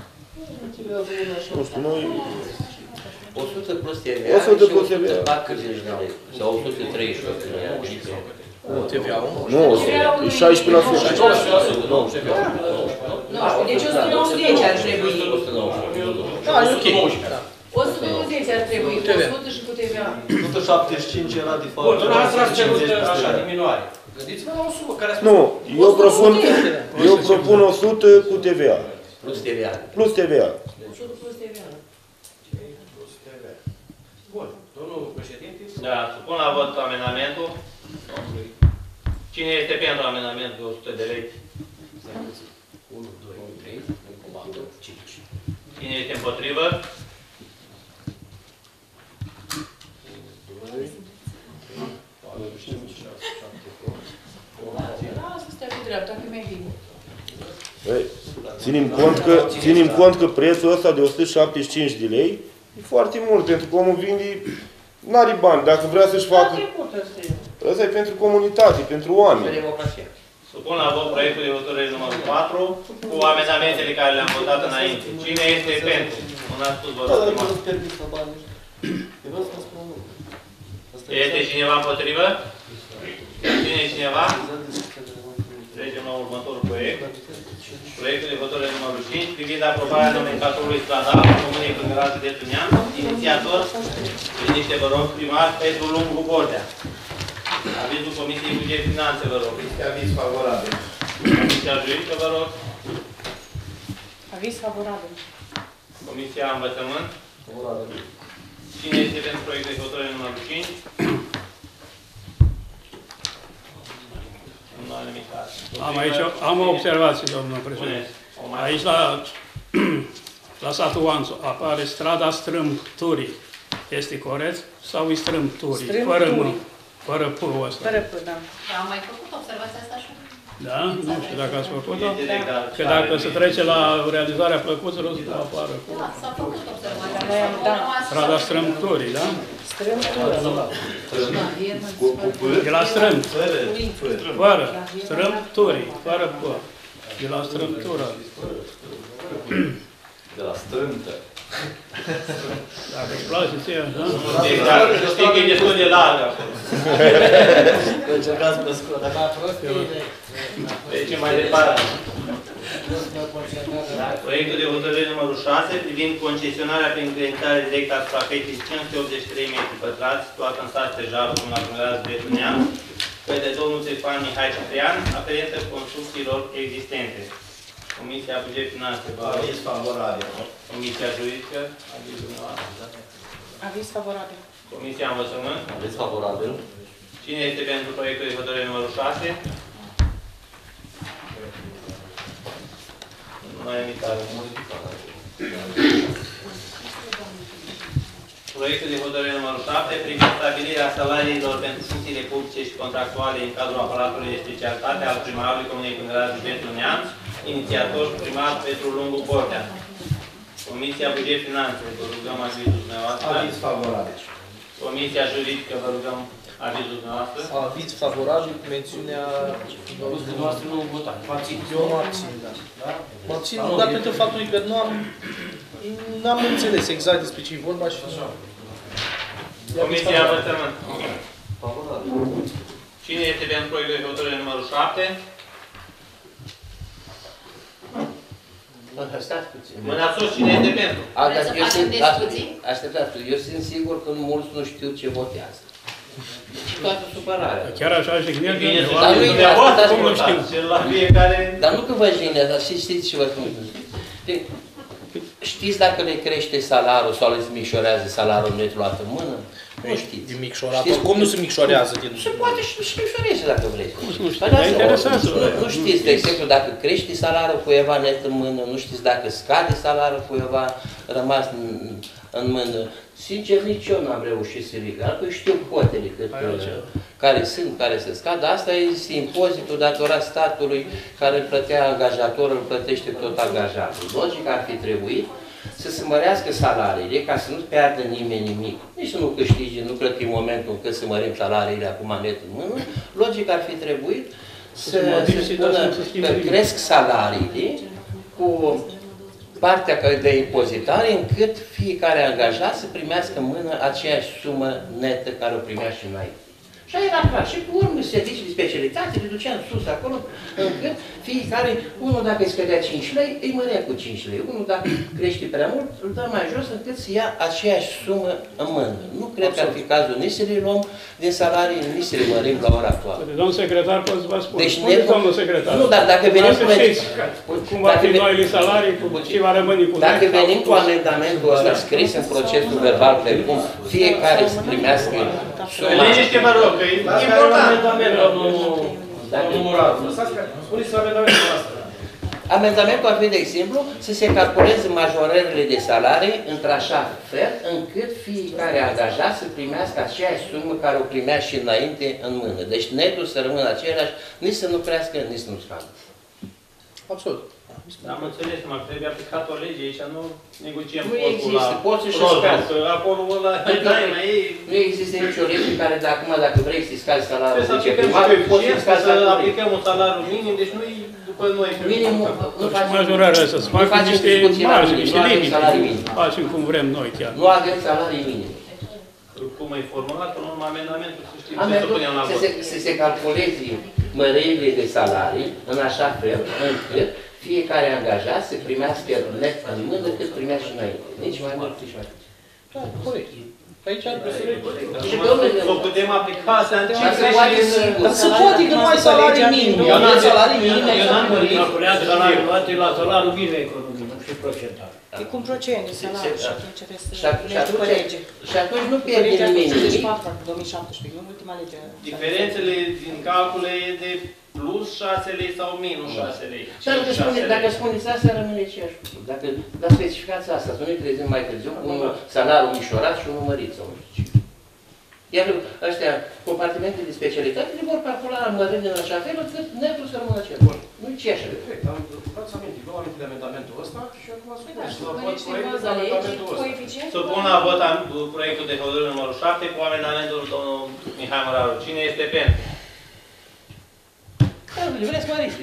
Nu știu, noi... 100 plus TVA 100 plus TVA. și 140 de lei. Sau 138 de lei. TVA-ul? Nu, e 16%. Nu, deci 190 ar trebui. Da, e ok. 190 ar trebui, 100 și cu TVA. 175 era de fapt. Bun, dumneavoastră ați cerut așa, diminuare. Gândiți-vă la o sumă care ați Nu, eu propun 100 cu TVA. Plus TVA. Plus TVA. 100 plus TVA. Bun, domnul președinte? Da, supun la vot amendamentul. Cine este pentru amendamentul de 100 de lei? 1, 2, 3, 4, 5. Cine este împotrivă? 1, 2, 4, 5, 6, 7, 8. Lasă stai cu dreapta, că mai bine. Ținem cont că prețul ăsta de 175 de lei e foarte mult, pentru că omul vinde, n-are bani, dacă vrea să-și facă... Ăsta e pentru comunitate, pentru oameni. Supun la vot proiectul de hotărâre numărul 4 cu amendamentele care le-am votat înainte. Cine este pentru? Nu a spus votul primar. Este cineva împotrivă? Cine e cineva? Trecem la următorul proiect. Proiectul de hotărâre numărul 5 privind aprobarea nomenclatorului stradal al Comunei Cânărașul de Tunean. Inițiator, liniște, vă rog, primar Petru Lungu Bordea. Avizul Comisiei Buget Finanțe, vă rog. Este aviz favorabil. Comisia Juridică, vă rog. Aviz favorabil. Comisia Învățământ. Favorabil. Cine este pentru proiectul de hotărâre numărul 5? Unanimitate. Am o observație, domnul președinte. Aici la satul Oanțu apare strada Strâmb Turii. Este corect? Sau e Strâmb Turii? Fără mă. Fără pâul ăsta. Fără pâ, da. Am mai făcut observația asta și... Da? Nu știu dacă ați făcut-o. Că dacă se trece la realizarea plăcuțelor, o să apară. Da, s-a făcut observația. Strada Strâmb Turii, da? Strâmb Turii. De la Strâmb. Fără. Strâmb Turii. Fără pâ. De la strâmtură. De la strâmtă. Dacă îți place ție, așa? Exact, știi că e destul de larg acolo. Încercați pe scurt. Trecem mai departe. Proiectul de hotărâre numărul 6 privind concesionarea prin creditare directă a suprafeței 583 metri pătrați, situată în sat Stejarul, Comuna Cânărașul de Tunean, către domnul Stefan Mihai Ciprian, aferentă construcțiilor existente. Comisia Buget Finanțe. Aviz favorabil. Comisia Juridică. Avizul dumneavoastră. Aviz favorabil. Comisia Învățământ. Aviz favorabil. Cine este pentru proiectul de hotărâre numărul 6? Unanimitate. Proiectul de hotărâre numărul 7 privind stabilirea salariilor pentru funcțiile publice și contractuale în cadrul aparatului de specialitate al primarului Comunei Pângăraș, județul Neamț, inițiator primar Petru Lungu Bordea. Comisia Buget Finanțe, vă rugăm avizul dumneavoastră. Aviz favorabil. Comisia Juridică, vă rugăm avizul dumneavoastră. Aviz favorabil cu mențiunea... Dumneavoastră nu votați. Eu mă abțin, da. Mă abțin datorită faptului că n-am înțeles exact despre ce e vorba și... Comisia Învățământ. Favorabil. Cine este pentru proiectul de hotărâre numărul 7? Stați puțin. Mâna sus, cine este pentru? Vreți să facem discuții? Așteptați, eu sunt sigur că mulți nu știu ce votează. Și toată supărarea. Chiar așa jignesc de Dar nu-i cum nu știu. La fiecare... Dar nu că vă jignesc, dar știți ce vă spun. Știți dacă le crește salariul sau le micșorează salariul net luat în mână? Nu știți. E micșorat. Cum nu se micșorează? Se poate și micșoreze dacă vreți. Nu știu, dar interesant. Nu știți, de exemplu, dacă crește salariul cuiva net în mână, nu știți dacă scade salariul cuiva rămas în mână. Sincer, nici eu n-am reușit să ridic. Că știu cotele care sunt, care se scadă. Asta este impozitul datorat statului care îl plătea angajatorul, îl plătește tot angajatul. Logic ar fi trebuit să se mărească salariile ca să nu piardă nimeni nimic. Nici să nu câștige, nu cred că e momentul în care să mărim salariile acum net în mână. Logic ar fi trebuit să spună că cresc salariile cu partea de impozitare, încât fiecare angajat să primească în mână aceeași sumă netă care o primea și înainte. Și aia era clar. Și cu urmă servicii de specialitate le duceam sus acolo, încât fiecare, unul dacă îi scădea 5 lei, îi mărea cu 5 lei. Unul dacă crește prea mult, îl dă mai jos, încât să ia aceeași sumă în mână. Nu cred că ar fi cazul nici să le luăm din salarii, nici să le mărim la ora actuală. Domnul secretar, pot să vă spun. Deci, domnul secretar. Nu, dar dacă venim cu... Cum va fi noile salarii, ce va rămâne cu... Dacă venim cu amendamentul ăsta scris în procesul verbal, precum fiecare să primească suma... Liniște, vă rog, că e important. Spuneți amendamentul ăsta. Amendamentul ar fi, de exemplu, să se calculeze majorările de salarii într-așa fel încât fiecare angajat să primească aceeași sumă care o primea și înainte în mână. Deci netul să rămână același, nici să nu crească, nici să nu scadă. Absolut. Am înțeles, mă, trebuie aplicat o lege aici, nu negociem Nu există, poți să-și scazi. Acolo ăla, nu există nicio lege care de acum, dacă vrei să-i scazi salariul trebuie să aplicăm să aplicăm un salariu minim, deci nu-i după noi. Minimul, nu facem majorarea asta, să facem niște marge, niște limite. Facem cum vrem noi chiar. Nu avem salarii minime. Cum e formulat, în urmă amendamentul, să știm ce să punem la vot. Să se calculeze măririle de salarii în așa fel încât fiecare angajat să primească net în mână cât primea și înainte. Nici mai mult, nici mai puțin. Da, corect. Aici ar să putem aplica asta în Dar se poate că nu ai salarii minime. Eu n-am salarii minime. Eu n-am mărit. Calculează salariul luat la salariul minim economic, nu știu procentaj. E cum procente salariul și atunci trebuie să mergi după lege. Și atunci nu pierde nimeni nimic. 2017, în ultima lege. Diferențele din calcule e de plus 6 lei sau minus 6 lei. Dacă spuneți asta, rămâne aceeași lucru. Dacă specificați asta, să nu-i trezim mai târziu cu un salariu mișorat și unul mărit sau nu știu ce. Iar ăștia, compartimentele de specialitate, le vor calcula mărind în așa fel, încât netul să rămână același. Nu-i ce așa. Luați aminte, luăm aminte de amendamentul ăsta și acum spuneți. Să pun la vot proiectul de hotărâre numărul 7 cu amendamentul domnul Mihai Moraru. Cine este pentru? Vreți măriți?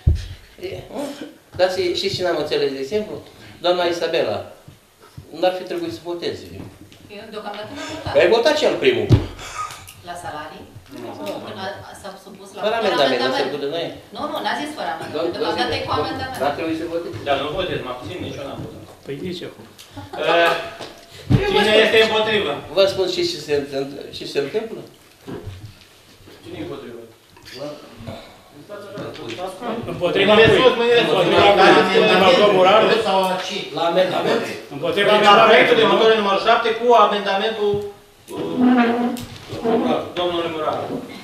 Dar știți ce n-am înțeles, de exemplu? Doamna Isabela, n-ar fi trebuit să voteze. Eu deocamdată n-am votat. Ai votat cel primul. La salarii? S-au supus la fără amendament, nu se putea noi. Nu, n-a zis fără amendament. Deocamdată e cu amendament. N-ar trebui să voteze. Dar nu votez, mă abțin, nici eu n-am votat. Păi nici eu. Cine este împotrivă? Vă spun și ce se întâmplă? Cine e împotrivă? Împotriva cui? Împotriva Comularului? La amendament. Împotriva Proiectul de amendamentului, hotărâre numărul 7 cu amendamentul domnului Murar.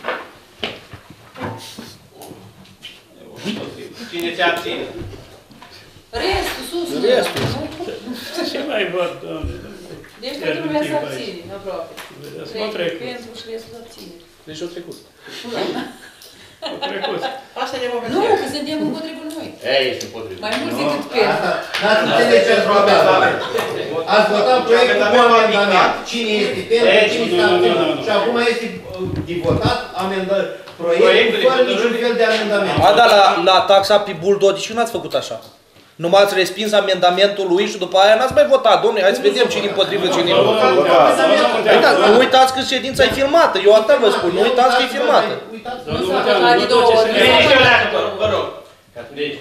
Cine se abține? Restul, sus. Restul. Ce mai văd, doamne? Deci toată lumea se abține, aproape. Mă trec. Pentru și restul se abține. Deci o trecut. Mă trecut. Asta e democrația. Nu, că suntem împotriva noi. Ei, ești împotriva. Mai mulți decât pentru. N-ați înțeles pentru amendament. Ați votat proiectul cu amendament. Cine este pentru, cine este abținut. Și acum este de votat proiectul fără niciun fel de amendament. A, dar la taxa pe buldoti și n-ați făcut așa. Nu m-ați respins amendamentul lui și după aia n-ați mai votat. Dom'le, hai să vedem cine împotrivă, cine nu. Nu uitați că ședința e filmată. Eu atât vă spun, nu uitați că e filmată. Nu s-a votat de două ori. Vă rog. Deci,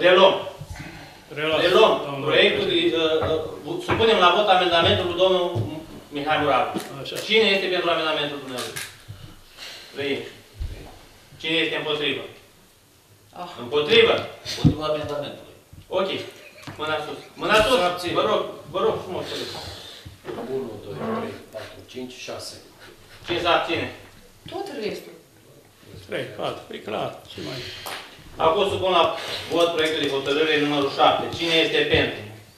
reluăm proiectul, supunem la vot amendamentul lui domnul Mihai Murar. Cine este pentru amendamentul dumneavoastră? Trei. Cine este împotrivă? Împotrivă? Împotriva amendamentului. Ok. Mâna sus. Mâna sus. Vă rog frumos să vedeți. 1, 2, 3, 4, 5, 6. Cine se abține? Tot restul. 3, 4, e clar. Ce mai? Acum supun la vot proiectul de hotărâre numărul 7. Cine este pentru?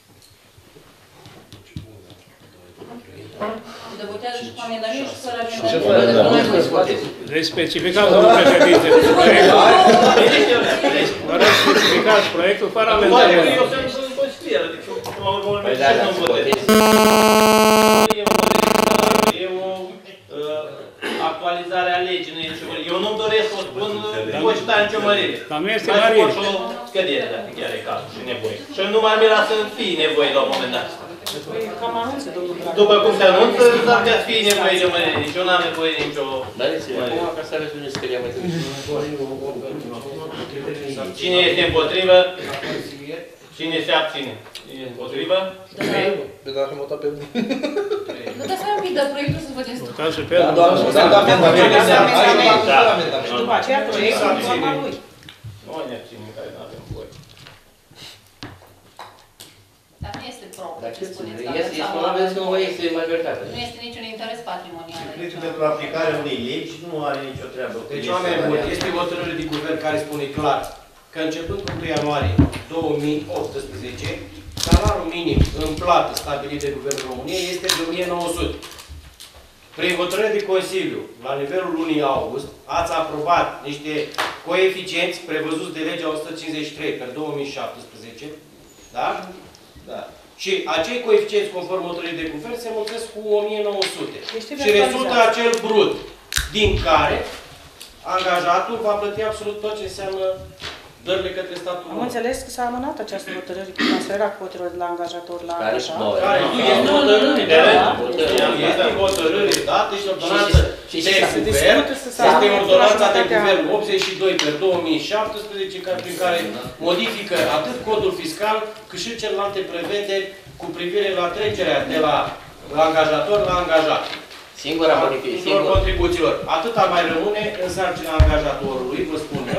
Se votează și cu amendament și fără amendament. Deci specificați, domnul președinte, proiectul. Vă rog, specificați proiectul fără amendament. Eu sunt consilier, deci la urmă nu votez. E o actualizare a legii, nu e nicio mărire. Eu nu-mi doresc să o spun, nu voi cita nicio mărire. Dar nu este mărire. mărire. Și o scădere, dacă chiar e cazul și nevoie. Și nu m-ar mira să fie nevoie la un moment dat. Cam anunță, domnul Dragă. După cum se anunță, s-ar putea să fie nevoie de mărire. Deci eu n-am nevoie de nicio mărire. Acum ca să arăți unde scădea mai târziu. Cine este împotrivă? Cine se abține? Cine este împotrivă? Pe dacă am votat pe mine. Nu dați mai un pic, dar proiectul să votez tot. Votați și pe el. Și după aceea proiectul în forma lui. Noi ne abținem care nu avem voie. Dar nu este propriu, Dar ce ce spuneți. spuneți? Este aveți că nu este majoritate. Nu este niciun interes patrimonial. Legea pentru aplicarea unei legi nu are nicio treabă. Deci, oameni buni, este hotărâre de guvern care spune clar că începând cu 1 ianuarie 2018, salariul minim în plată stabilit de Guvernul României este de 1900. Prin hotărâre de Consiliu, la nivelul lunii august, ați aprobat niște coeficienți prevăzuți de legea 153 pe 2017, da? Da. Și acei coeficienți conform hotărârii de guvern se mulțesc cu 1900. Și rezultă acel brut, din care angajatul va plăti absolut tot ce înseamnă dările către statul. Am înțeles că s-a amânat această hotărâre cu transferarea cotelor de la angajator la angajat. Care nu este hotărâre, este hotărâre dată și ordonanță de guvern. Este ordonanța de guvern 82 pe 2017, prin care modifică atât codul fiscal, cât și celelalte prevederi cu privire la trecerea de la angajator la angajat. Singura contribuțiilor. Atâta mai rămâne în sarcina angajatorului, vă spun eu,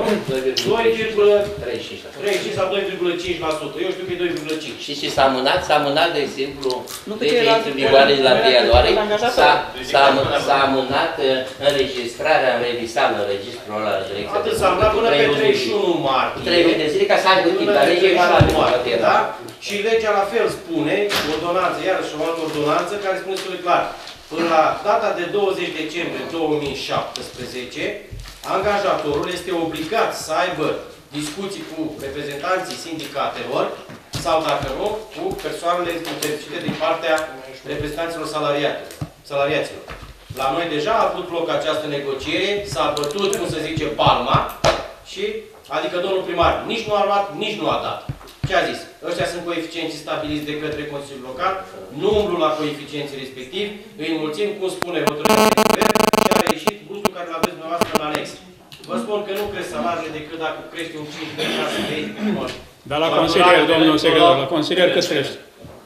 2,35 sau 2,5%. Eu știu că e 2,5%. Și ce s-a amânat, de exemplu, de intră în vigoare de la 1 ianuarie, s-a amânat înregistrarea în revisal, în registrul ăla, direcția. Atât s-a amânat până pe 31 martie. 3 luni de zile ca să aibă timp, dar legea e da? Și legea la fel spune, ordonanță, iarăși o altă ordonanță, care spune destul de clar. Până la data de 20 decembrie 2017, angajatorul este obligat să aibă discuții cu reprezentanții sindicatelor sau, dacă nu, cu persoanele interesate din partea reprezentanților salariaților. La noi deja a avut loc această negociere, s-a bătut, cum se zice, palma, și, adică domnul primar nici nu a luat, nici nu a dat. Ce a zis? Ăștia sunt coeficienții stabiliți de către Consiliul Local, nu umblu la coeficienții respectivi, îi înmulțim, cum spune hotărârea de guvern, și a reieșit brutul care l-aveți dumneavoastră în anex. Vă spun că nu cresc salariile decât dacă crește un 5 de 6 de ei. Dar la consilier, domnul secretar, la consilier cât crește?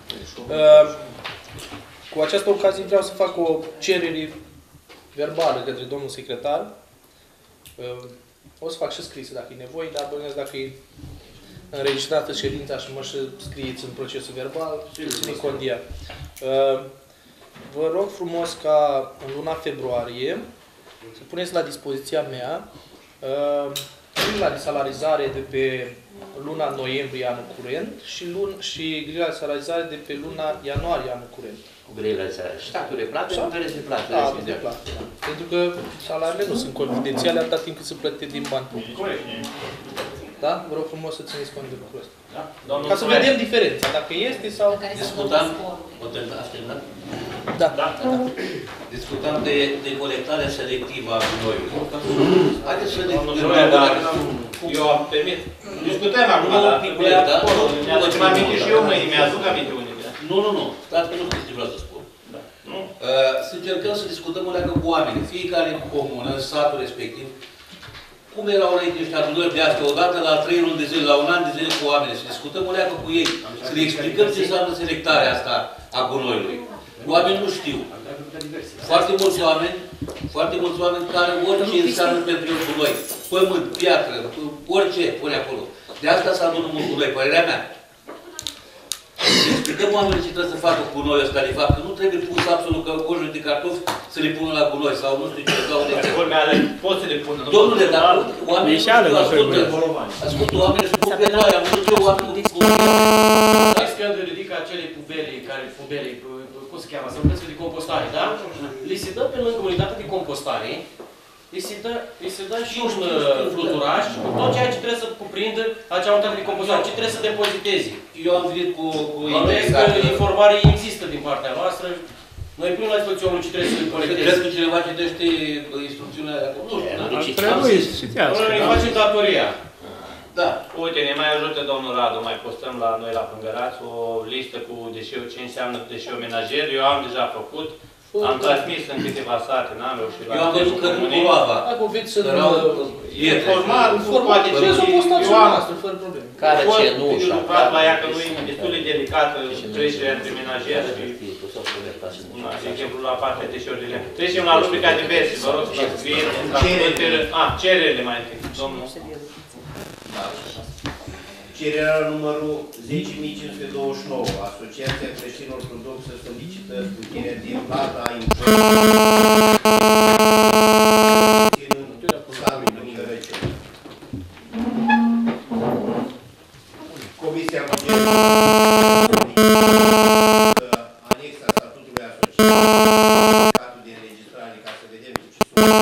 Cu această ocazie vreau să fac o cerere verbală către domnul secretar. O să fac și scrisă dacă e nevoie, dar bănuiesc dacă e înregistrată ședința și mă și scrieți în procesul verbal, ține cont de ea. Vă rog frumos ca în luna februarie să puneți la dispoziția mea grila de salarizare de pe luna noiembrie anul curent și grila de salarizare de pe luna ianuarie anul curent. Cu grila de salarizare. Statul de plată, nu trebuie de plată. Da, de plată. Da. Pentru că salariile nu sunt confidențiale atâta timp cât se plătesc din bani publici. Corect. Da? Vă rog frumos să țineți cont de lucrul ăsta. Da? Ca să vedem diferența, dacă este sau... Discutam, ați terminat? Da. Discutam de colectarea selectivă a gunoiului. Haideți să ne eu am permis. Discutăm acum, dar mi-aduc aminte și eu mâine, mi-aduc aminte unele. Nu. Stați că nu știți ce vreau să spun. Să încercăm să discutăm o leagă cu oamenii. Fiecare comună, satul respectiv, cum erau înainte ăștia adunări de astea, odată la 3 luni de zile, la un an de zile cu oamenii, să discutăm o leagă cu ei, să le explicăm ce înseamnă selectarea asta a gunoiului. Oamenii nu știu. Foarte mulți oameni care orice înseamnă pentru el gunoi. Pământ, piatră, orice pune acolo. De asta s-a adunat mult gunoi, părerea mea. Să explicăm oamenii ce trebuie să facă cu gunoiul ăsta, de fapt, că nu trebuie pus absolut că coșuri de cartofi să le pună la gunoi sau nu știu ce, sau de ce. Poți să le pună. Domnule, dar oamenii ascultă oamenii și spun pe noi, am văzut eu oamenii cu... Știți când ridică acele pubele, cum se cheamă, să de compostare, da? Li se dă pe lângă unitatea de compostare, li se dă și un fluturaș cu tot ceea ce trebuie să cuprindă acea unitate de compostare, ce trebuie să depoziteze. Eu am venit cu informare există din partea noastră. Noi punem la dispoziție omul ce trebuie să colecteze. Crezi că cineva citește instrucțiunea de acolo? Nu știu. Noi facem datoria. Da. Uite, ne mai ajută domnul Radu, mai postăm la noi la Pângărați o listă cu deșeuri, ce înseamnă deșeuri menajer. Eu am deja făcut. Am transmis în câteva sate, n-am reușit la... Eu am văzut că nu Curova. Dacă vreți să... Informal, poate ce... Trebuie să o postați și noastră, fără probleme. Care ce nu și-a lucrat la ea, că nu e destul de delicată trecerea între menajer și... De exemplu, la partea deșeuri de lemn. Trecem la rubrica diverse, vă rog să scrieți cererile mai întâi, domnul. Cererea numărul 10.529, Asociația Creștinilor Ortodoxe solicită scutirea din plata impozitului în satul Dumică Răciun. Comisia Bugetului anexa statutului asociației, cadrul de înregistrare, ca să vedem ce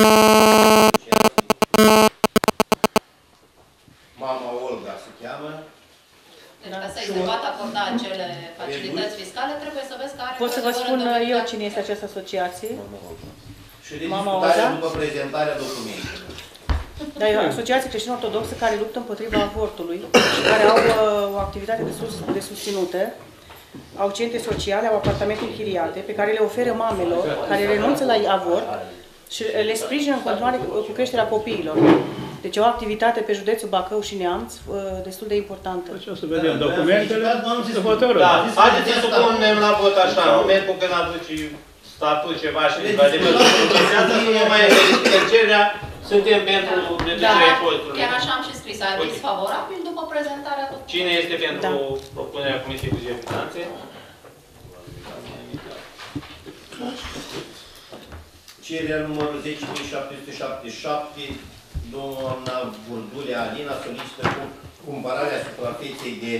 Mama Olga se cheamă. Deci ca să-i se poată acorda acele facilități fiscale, trebuie să vezi că are... Pot să vă spun eu cine este această asociație? Și de discutare după prezentarea documentului. Da, e o asociație creștin-ortodoxă care luptă împotriva avortului și care au o activitate de susținută. Au centre sociale, au apartamente închiriate pe care le oferă mamelor care renunță la avort și le sprijină în continuare cu creșterea copiilor. Deci o activitate pe județul Bacău și Neamț destul de importantă. Deci o să vedem documentele, să hotărâm. Da, haideți să punem la vot așa, în momentul când aduci statut ceva și de procesează, să nu mai intercerea, suntem pentru reducerea impozitului. Chiar așa am și scris, aviz favorabil după prezentarea documentului. Cine este pentru propunerea Comisiei Buget Finanțe? Cererea numărul 10.777, doamna Burdulea Alina solicită cumpărarea suprafeței de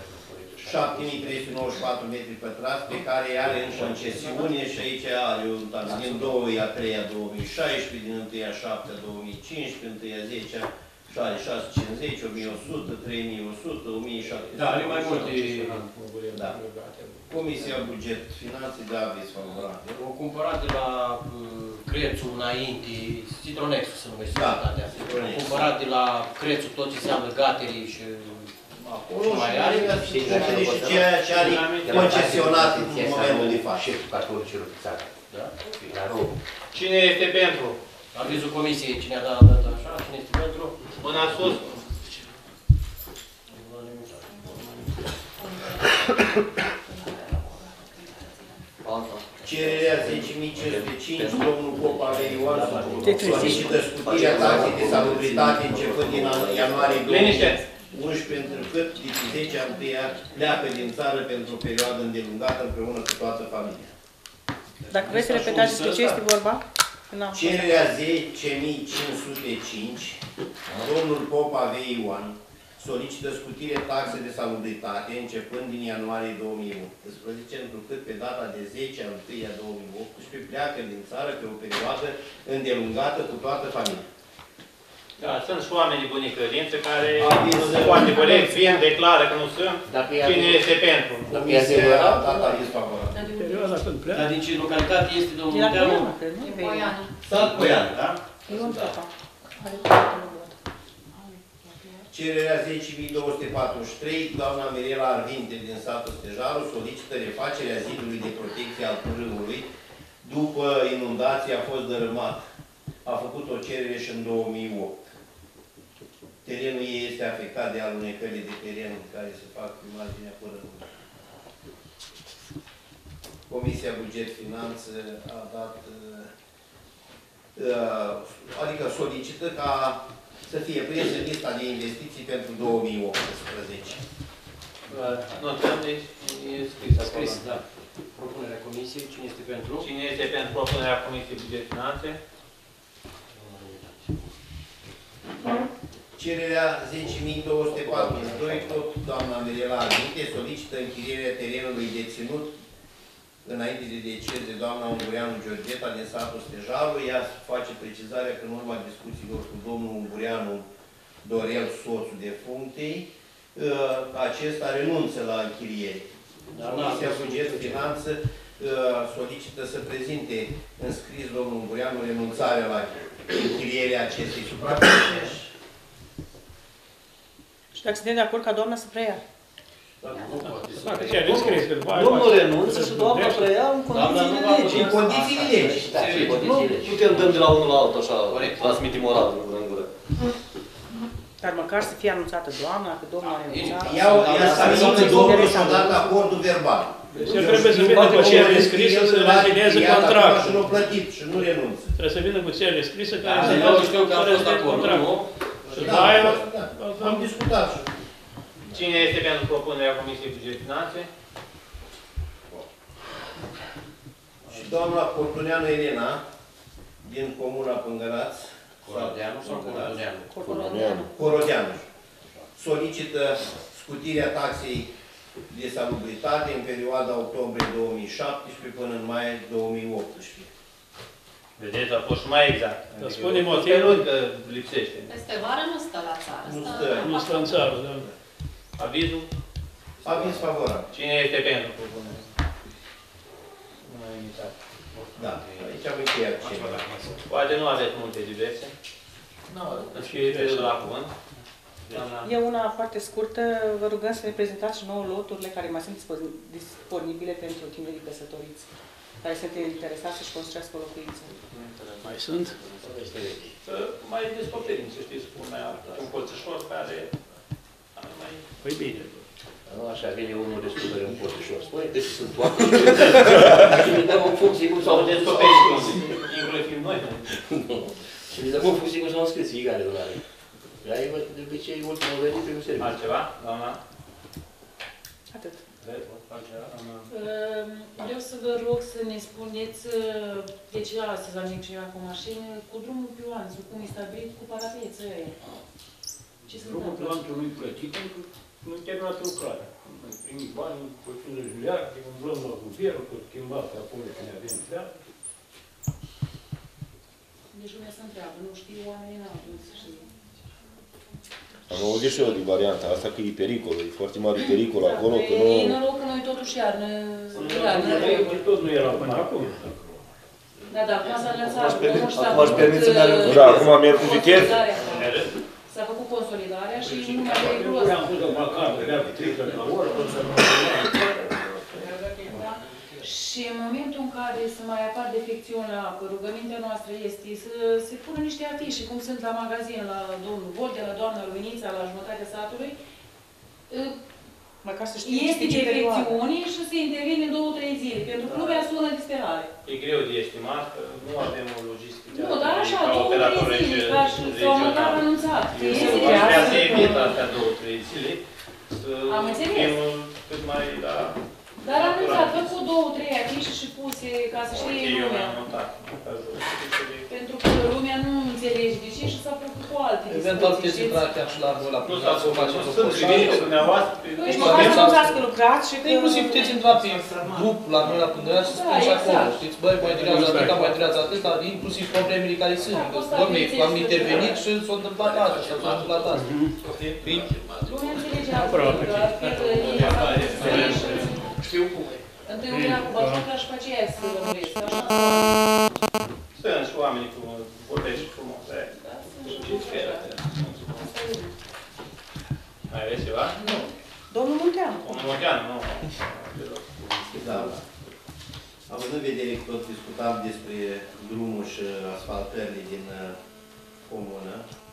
7.394 metri pătrați pe care are în concesiune și aici din 2 a 3 a 2016, din 1 a 7 a 2015, 1 a 10 și are 650, 1100, 3100, 1700. Da, are mai multe. Da. Comisia Buget Finanțe de aviz favorabil. O cumpărat de la Crețul înainte, Citronexul se numește societatea. O cumpărat de la Crețul tot ce înseamnă gaterii și acolo mai are și ceea ce are concesionat în momentul de față. Șeful catolicilor țară. Cine este pentru? Avizul comisiei, cine a dat așa, cine este pentru? Mâna sus. Cererea 10.505, domnul Popa Ioan solicită scutirea scutirea taxei de salubritate începând din ianuarie 2011, întrucât din 10 întâia pleacă din țară pentru o perioadă îndelungată împreună cu toată familia. Dacă vreți să repetați despre ce este vorba? Cererea 10.505, domnul Popa V. Ioan, solicită scutire taxe de salubritate începând din ianuarie 2018, întrucât pe data de 10 a 1.2018 pleacă din țară pe o perioadă îndelungată cu toată familia. Da, sunt și oameni de bună credință care sunt foarte corecți, vin, declară că nu sunt. Cine este pentru? Perioada când pleacă. Dar din ce localitate este domnul Munteanu? Din Poianu. Sat Poianu, da? Cererea 10.243, doamna Mirela Arvinte din satul Stejaru solicită refacerea zidului de protecție al râului după inundație a fost dărâmat. A făcut o cerere și în 2008. Terenul ei este afectat de alunecările de teren care se fac pe marginea părâului. Comisia Buget Finanțe a dat, adică solicită ca să fie prins în lista de investiții pentru 2018. Notăm, deci e scris acolo. Scris, da. Propunerea Comisiei, cine este pentru? Cine este pentru propunerea Comisiei Buget Finanțe? Cererea 10.242, tot doamna Mirela Arvinte, solicită închirierea terenului deținut înainte de deces de doamna Ungureanu Georgeta din satul Stejaru. Ea face precizarea că în urma discuțiilor cu domnul Ungureanu Dorel, soțul defunctei, acesta renunță la închiriere. Comisia Buget Finanțe solicită să prezinte în scris domnul Ungureanu renunțarea la închirierea acestei suprafețe. Și dacă suntem de acord ca doamna să preia? Domnul renunță și doamna preia în condițiile legii. În condițiile legii. Nu putem dăm de la unul la altul așa, transmitim oral în gură. Dar măcar să fie anunțată doamna, că domnul a renunțat. Ea stabilit că domnul și-a dat acordul verbal. Deci trebuie să vină cu cerere scrisă să rezilieze contractul. Și nu plătit și nu renunță. Trebuie să vină cu cerere scrisă care să rezilieze contractul. Am discutat și. Cine este pentru propunerea Comisiei Buget Finanțe? Și doamna Cortuneanu Elena, din Comuna Pângărați, Corodeanu sau Corodeanu? Corodeanu. Solicită scutirea taxei de salubritate în perioada octombrie 2017 până în mai 2018. Vedeți, a fost mai exact. Dar spune motivul că lipsește. Peste vară nu stă la țară. Nu stă în țară, da. Avizul? Aviz favorabil. Cine este pentru propunere? Nu mai imitat. Da, aici am încheiat. Poate nu aveți multe diverse. Nu, și la cuvânt. E una foarte scurtă. Vă rugăm să ne prezentați și nouă loturile care mai sunt disponibile pentru tinerii căsătoriți, care sunt interesați să-și construiască o locuință. Mai sunt? Mai descoperim, să știți, spunea un colțășor care mai... Păi bine. Nu, așa vine unul descoperă un colțășor. Spune, deci sunt toate și ne dăm în funcție cum s-au descoperit. Inclusiv noi. Și ne dăm în funcție cum s-au înscris fiecare dolare. Dar de obicei ultimul venit pe un serviciu. Altceva, doamna? Atât. Vreau să vă rog să ne spuneți, deci astăzi am ceva cu mașină, cu drumul pe Oanțu, cum e stabilit cu parapeță aia? Ce se Drumul pe Oanțu nu-i plătit pentru că nu-i terminat lucrarea. Am primit bani, cu 50 miliarde, umblăm la guvern, tot schimbat pe acolo când avem pleacă. Deci lumea se întreabă, nu știu, oamenii n-au vrut să știe. Am auzit și eu de varianta asta că e pericol, e foarte mare pericol acolo, că nu... E noroc că noi totuși iarnă. Tot nu erau până acum. Da, da, acum s-a lăsat, omul și s-a Acum aș permit să meargă cu... Da, acum merg cu viteză. S-a făcut consolidarea și nu mai e gros. Am pus o macară, era cu 30 la oră, până să nu... Și în momentul în care să mai apar defecțiuni la apă, rugămintea noastră este să se pună niște afișe, cum sunt la magazin, la domnul Bordea, la doamna Luminița, la jumătatea satului, Măcar să știi este defecțiune și se intervine în 2-3 zile, pentru că lumea sună în disperare. E greu de estimat, că nu avem o logistică. Nu, dar așa, 2-3 zile, ca și s-au măcar anunțat. Vrea să evită astea 2-3 zile. Am înțeles. Cât mai, da... Dar anunțat, făcut 2-3 afișe și puse ca să știe lumea. Pentru că lumea nu înțelege de ce și s-a făcut cu alte discuții. Eventual puteți intra chiar și la voi la nu s-a făcut, sunt trimise dumneavoastră. Deci măcar să anunțați că lucrați și că... Inclusiv puteți intra pe grup la noi la Pândărea și să spuneți și acolo. Știți, băi, mai durează atâta, mai durează atâta, inclusiv problemele care sunt. Doamne, am intervenit și s-a întâmplat asta, sau s-a întâmplat asta. Lumea înțelege asta, știu cum e. întâi lumea cu bătuca și pe aceea să se lămuresc. Sunt și oamenii cu vorbești frumos. Mai aveți ceva? Nu. Domnul Munteanu. Domnul Munteanu, nu. Da. Având în vedere că tot discutam despre drumul și asfaltările din comună,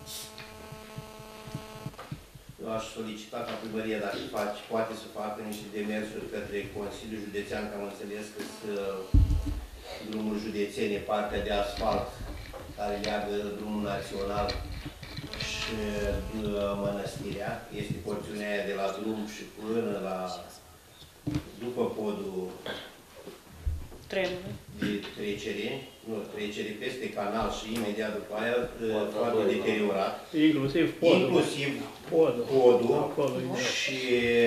eu aș solicita ca primăria, dacă poate să facă niște demersuri către Consiliul Județean, că am înțeles că drumul județene, partea de asfalt care leagă drumul național și Mănăstirea, este porțiunea aia de la drum și până la, după podul de trecere, nu, trecere peste canal și imediat după aia, foarte deteriorat. Inclusiv podul. Inclusiv podul și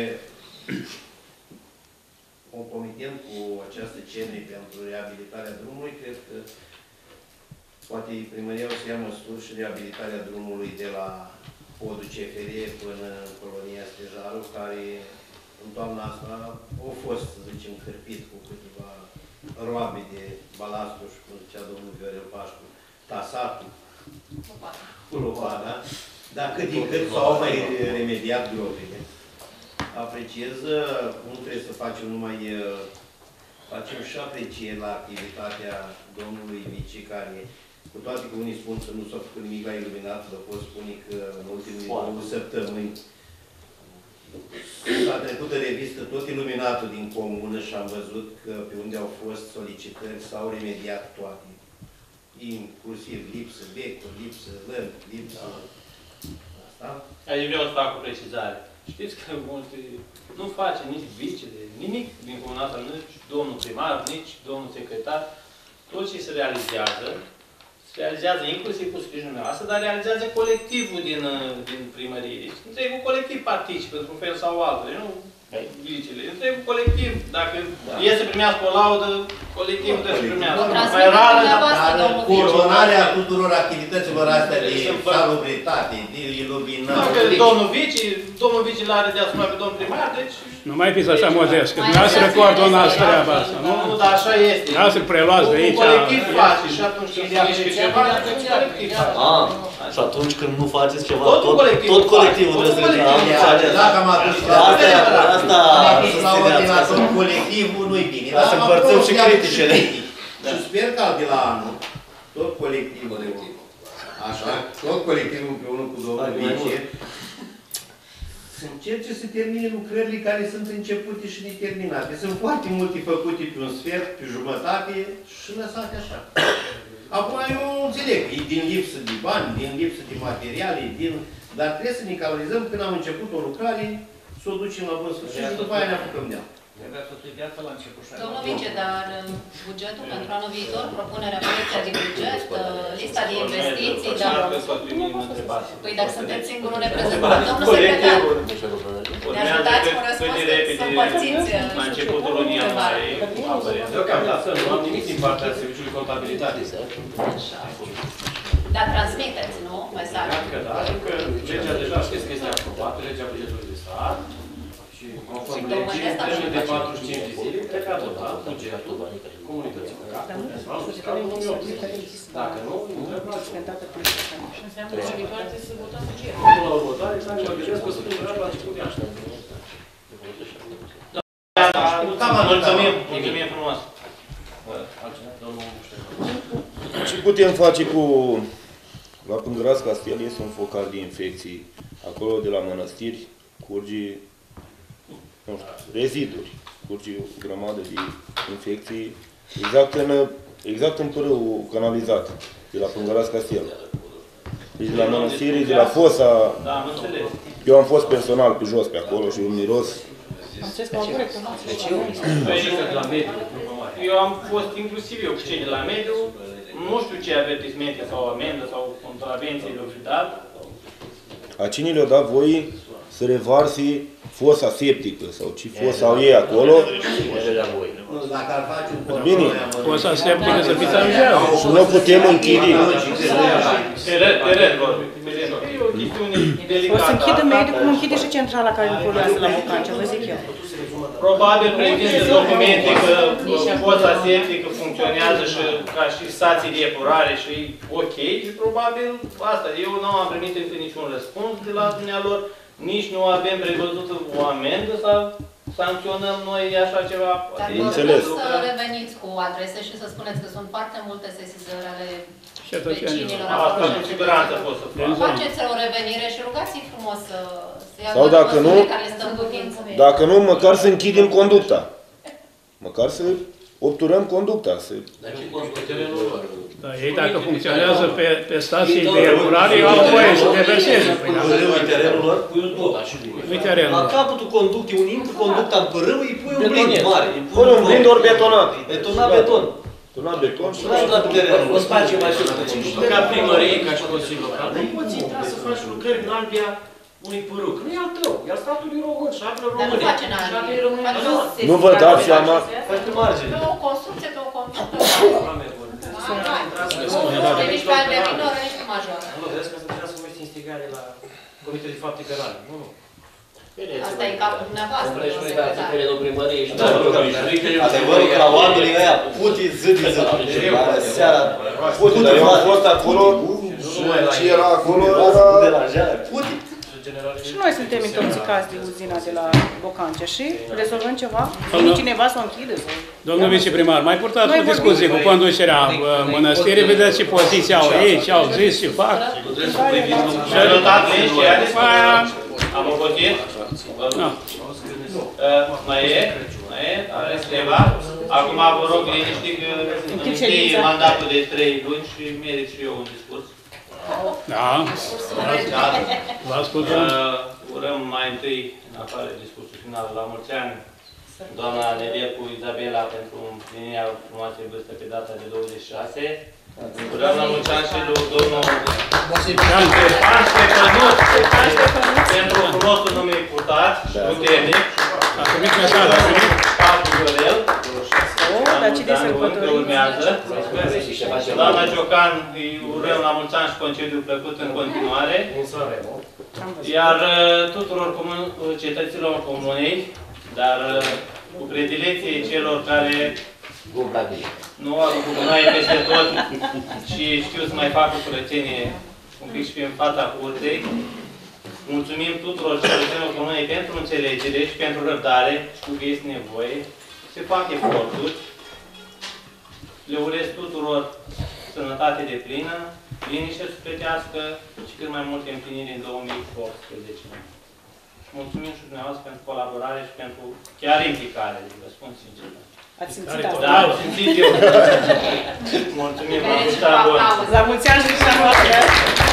concomitent cu această cerere pentru reabilitarea drumului, cred că poate primăria o să ia măsuri și reabilitarea drumului de la podul CFR până în colonia Stejarul, care în toamna asta au fost, să zicem, cărpit cu câteva roabe de balasturi și, cum zicea domnul Viorel Pașcu, tasatul cu lopada, dar cât din cât s-au mai remediat gropile. Apreciez, nu trebuie să facem numai, facem și apreciez la activitatea domnului Vici, care, cu toate că unii spun că nu s-a făcut nimic la iluminat, vă pot spune că în ultimele 2 săptămâni s-a trecut de revistă tot iluminatul din comună și am văzut că pe unde au fost solicitări s-au remediat toate. Inclusiv lipsă becuri, lipsă lămpi, lipsă... Asta? Aici vreau să fac o precizare. Știți că multe nu face nici vicele, nimic din comuna asta, nici domnul primar, nici domnul secretar. Tot ce se realizează inclusiv cu sprijinul noastră, dar realizează colectivul din primărie. Deci întregul colectiv participă într-un fel sau altul, nu vicele. Întregul colectiv. Dacă e să primească o laudă, colectivul trebuie să primească. Mai rară, dar coordonarea tuturor activităților astea de salubritate, de iluminare. Domnul Vici l-are deasupra pe domnul primar, deci... Nu mai fiți așa modest, că dumneavoastră coordonați treaba asta, nu? Nu, dar așa este. Dumneavoastră preluați de aici... Un colectiv face și atunci când mișcă ceva, colectiv face. Și atunci când nu faceți ceva, tot colectivul trebuie să... Dacă am adus la ordinator, colectivul nu-i bine. Ca să împărțăm și criticele. Și sper că de la anul, tot colectivul, așa, tot colectivul împreună cu domnul Vice, să încerce să termine lucrările care sunt începute și neterminate. Sunt foarte multe făcute pe un sfert, pe jumătate și lăsate așa. Acum eu înțeleg, e din lipsă de bani, din lipsă de materiale, dar trebuie să ne calculăm când am început o lucrare, să o ducem la bun sfârșit și după aia ne apucăm de ea. Domnul Vice, dar bugetul pentru anul viitor, propunerea proiecția de buget, lista de investiții, dar... Păi dacă sunteți singurul reprezentant, domnul secretar, ne ajutați cu răspunsul să împărțiți la începutul lunii ianuarie. Deocamdată nu am nimic din partea Serviciului Contabilitate. Dar transmiteți, nu? Mesajul. Că da, că legea deja știți că este aprobată, legea bugetului de stat. Și conform legii, în termen de 45 de zile, trebuie adoptat bugetul comunității locale. Dacă nu, nu trebuie adoptat. Înseamnă că viitoare să votăm bugetul. La o votare, care mă gândesc că o să fie durat la început de an. Mulțumim frumos. Ce putem face cu... La Pângăraț Castel este un focar de infecții. Acolo de la Mănăstiri curge nu știu, reziduri, curge o grămadă de infecții, exact în pârâul canalizat, de la Pângărați Castel. Deci de la Mănăstire, de la fosa... Da, am înțeles. Eu am fost personal pe jos, pe acolo și un miros. Eu am fost inclusiv eu cu cei de la mediu, nu știu ce avertismente sau amendă sau contravenții le-au fi dat. A cine le-a dat voi să revarsi fosa septică sau ce fosa au ei acolo? Bine. Fosa septică să fiți amgeau. Și nu putem închide. Teren, o să închidă mediul cum închide și centrala care nu poluează la Bocancea, vă zic eu. Probabil prezintă documente că fosa septică funcționează și ca și stații de epurare și ok, și probabil asta. Eu nu am primit încă niciun răspuns de la dumnealor, nici nu avem prevăzut o amendă sau sancționăm noi așa ceva. Dar vă rog să reveniți cu adrese și să spuneți că sunt foarte multe sesizări ale vecinilor. Asta cu siguranță pot să fac. Faceți o revenire și rugați-i frumos să ia sau dacă nu, care le stă în putință. dacă nu, măcar să închidem conducta. Măcar să obturăm conducta. Dar ce constă terenul lor? Da, ei dacă funcționează pe stații de epurare, au voie să deverseze. Pârâul terenul lor? Nu-i terenul lor. La capătul conductei, unim cu conducta în pârâu, îi pui un blind mare. Pune un blind ori betonat. Betonat beton. Betonat beton și la terenul. O spație mai sus. Ca primărie, ca și Consiliul Local, nu poți intra să faci lucrări în albia unui pârâu. Nu e al tău, e al statului român, șablă române. Dar nu face în albia. Nu vă dați seama? Faci pe margine. Pe o construcție, pe o conductă. Nici pe albia minoră, nici pe majoră. Nu, vedeți că să trebuie să vă este instigare la Comitetul de Fapte Penale. Nu, nu. Asta e capul dumneavoastră. Deci nu uitați să crede o primărie și adevărul că la oamenii ăia puti zi de zi. Seara puti dar eu am fost acolo și ce era acolo era... Puti. Și noi suntem intoxicați de uzina de la Bocancea și rezolvăm ceva? Vine cineva să o închide? Domnul viceprimar, mai purtați o discuție cu conducerea mănăstirii, vedeți ce poziție au ei, ce au zis, ce fac. Și-a notat liniște, am ocotit? Mai e? Are ceva? Acum vă rog liniștit că încheie mandatul de 3 luni și merit și eu un discurs. Da. Vă ascultăm. Urăm mai întâi, în afară de discursul final, la mulți ani, doamna Nedelcu Izabela pentru împlinirea frumoasei vârste pe data de 26. Urăm la mulți ani și lui domnul Ștefan Ștefănuț pentru frumosul nume purtat și puternic. A primit mesaj, a primit? Patul Viorel. Dar ce de sărbători? Urmează. Doamna Ciocan, îi urăm la mulți ani și concediu plăcut în continuare. Iar tuturor cetățenilor comunei, dar cu predilecție celor care nu au gunoaie peste tot și știu să mai facă curățenie un pic și în fața curtei. Mulțumim tuturor cetățenilor comunei pentru înțelegere și pentru răbdare, știu că este nevoie. Se fac eforturi. Le urez tuturor sănătate de plină, liniște sufletească și cât mai multe împliniri în 2018. Mulțumim și dumneavoastră pentru colaborare și pentru chiar implicare, vă spun sincer. Ați simțit asta? Da, am simțit eu. Mulțumim, am gustat bun. La mulți ani și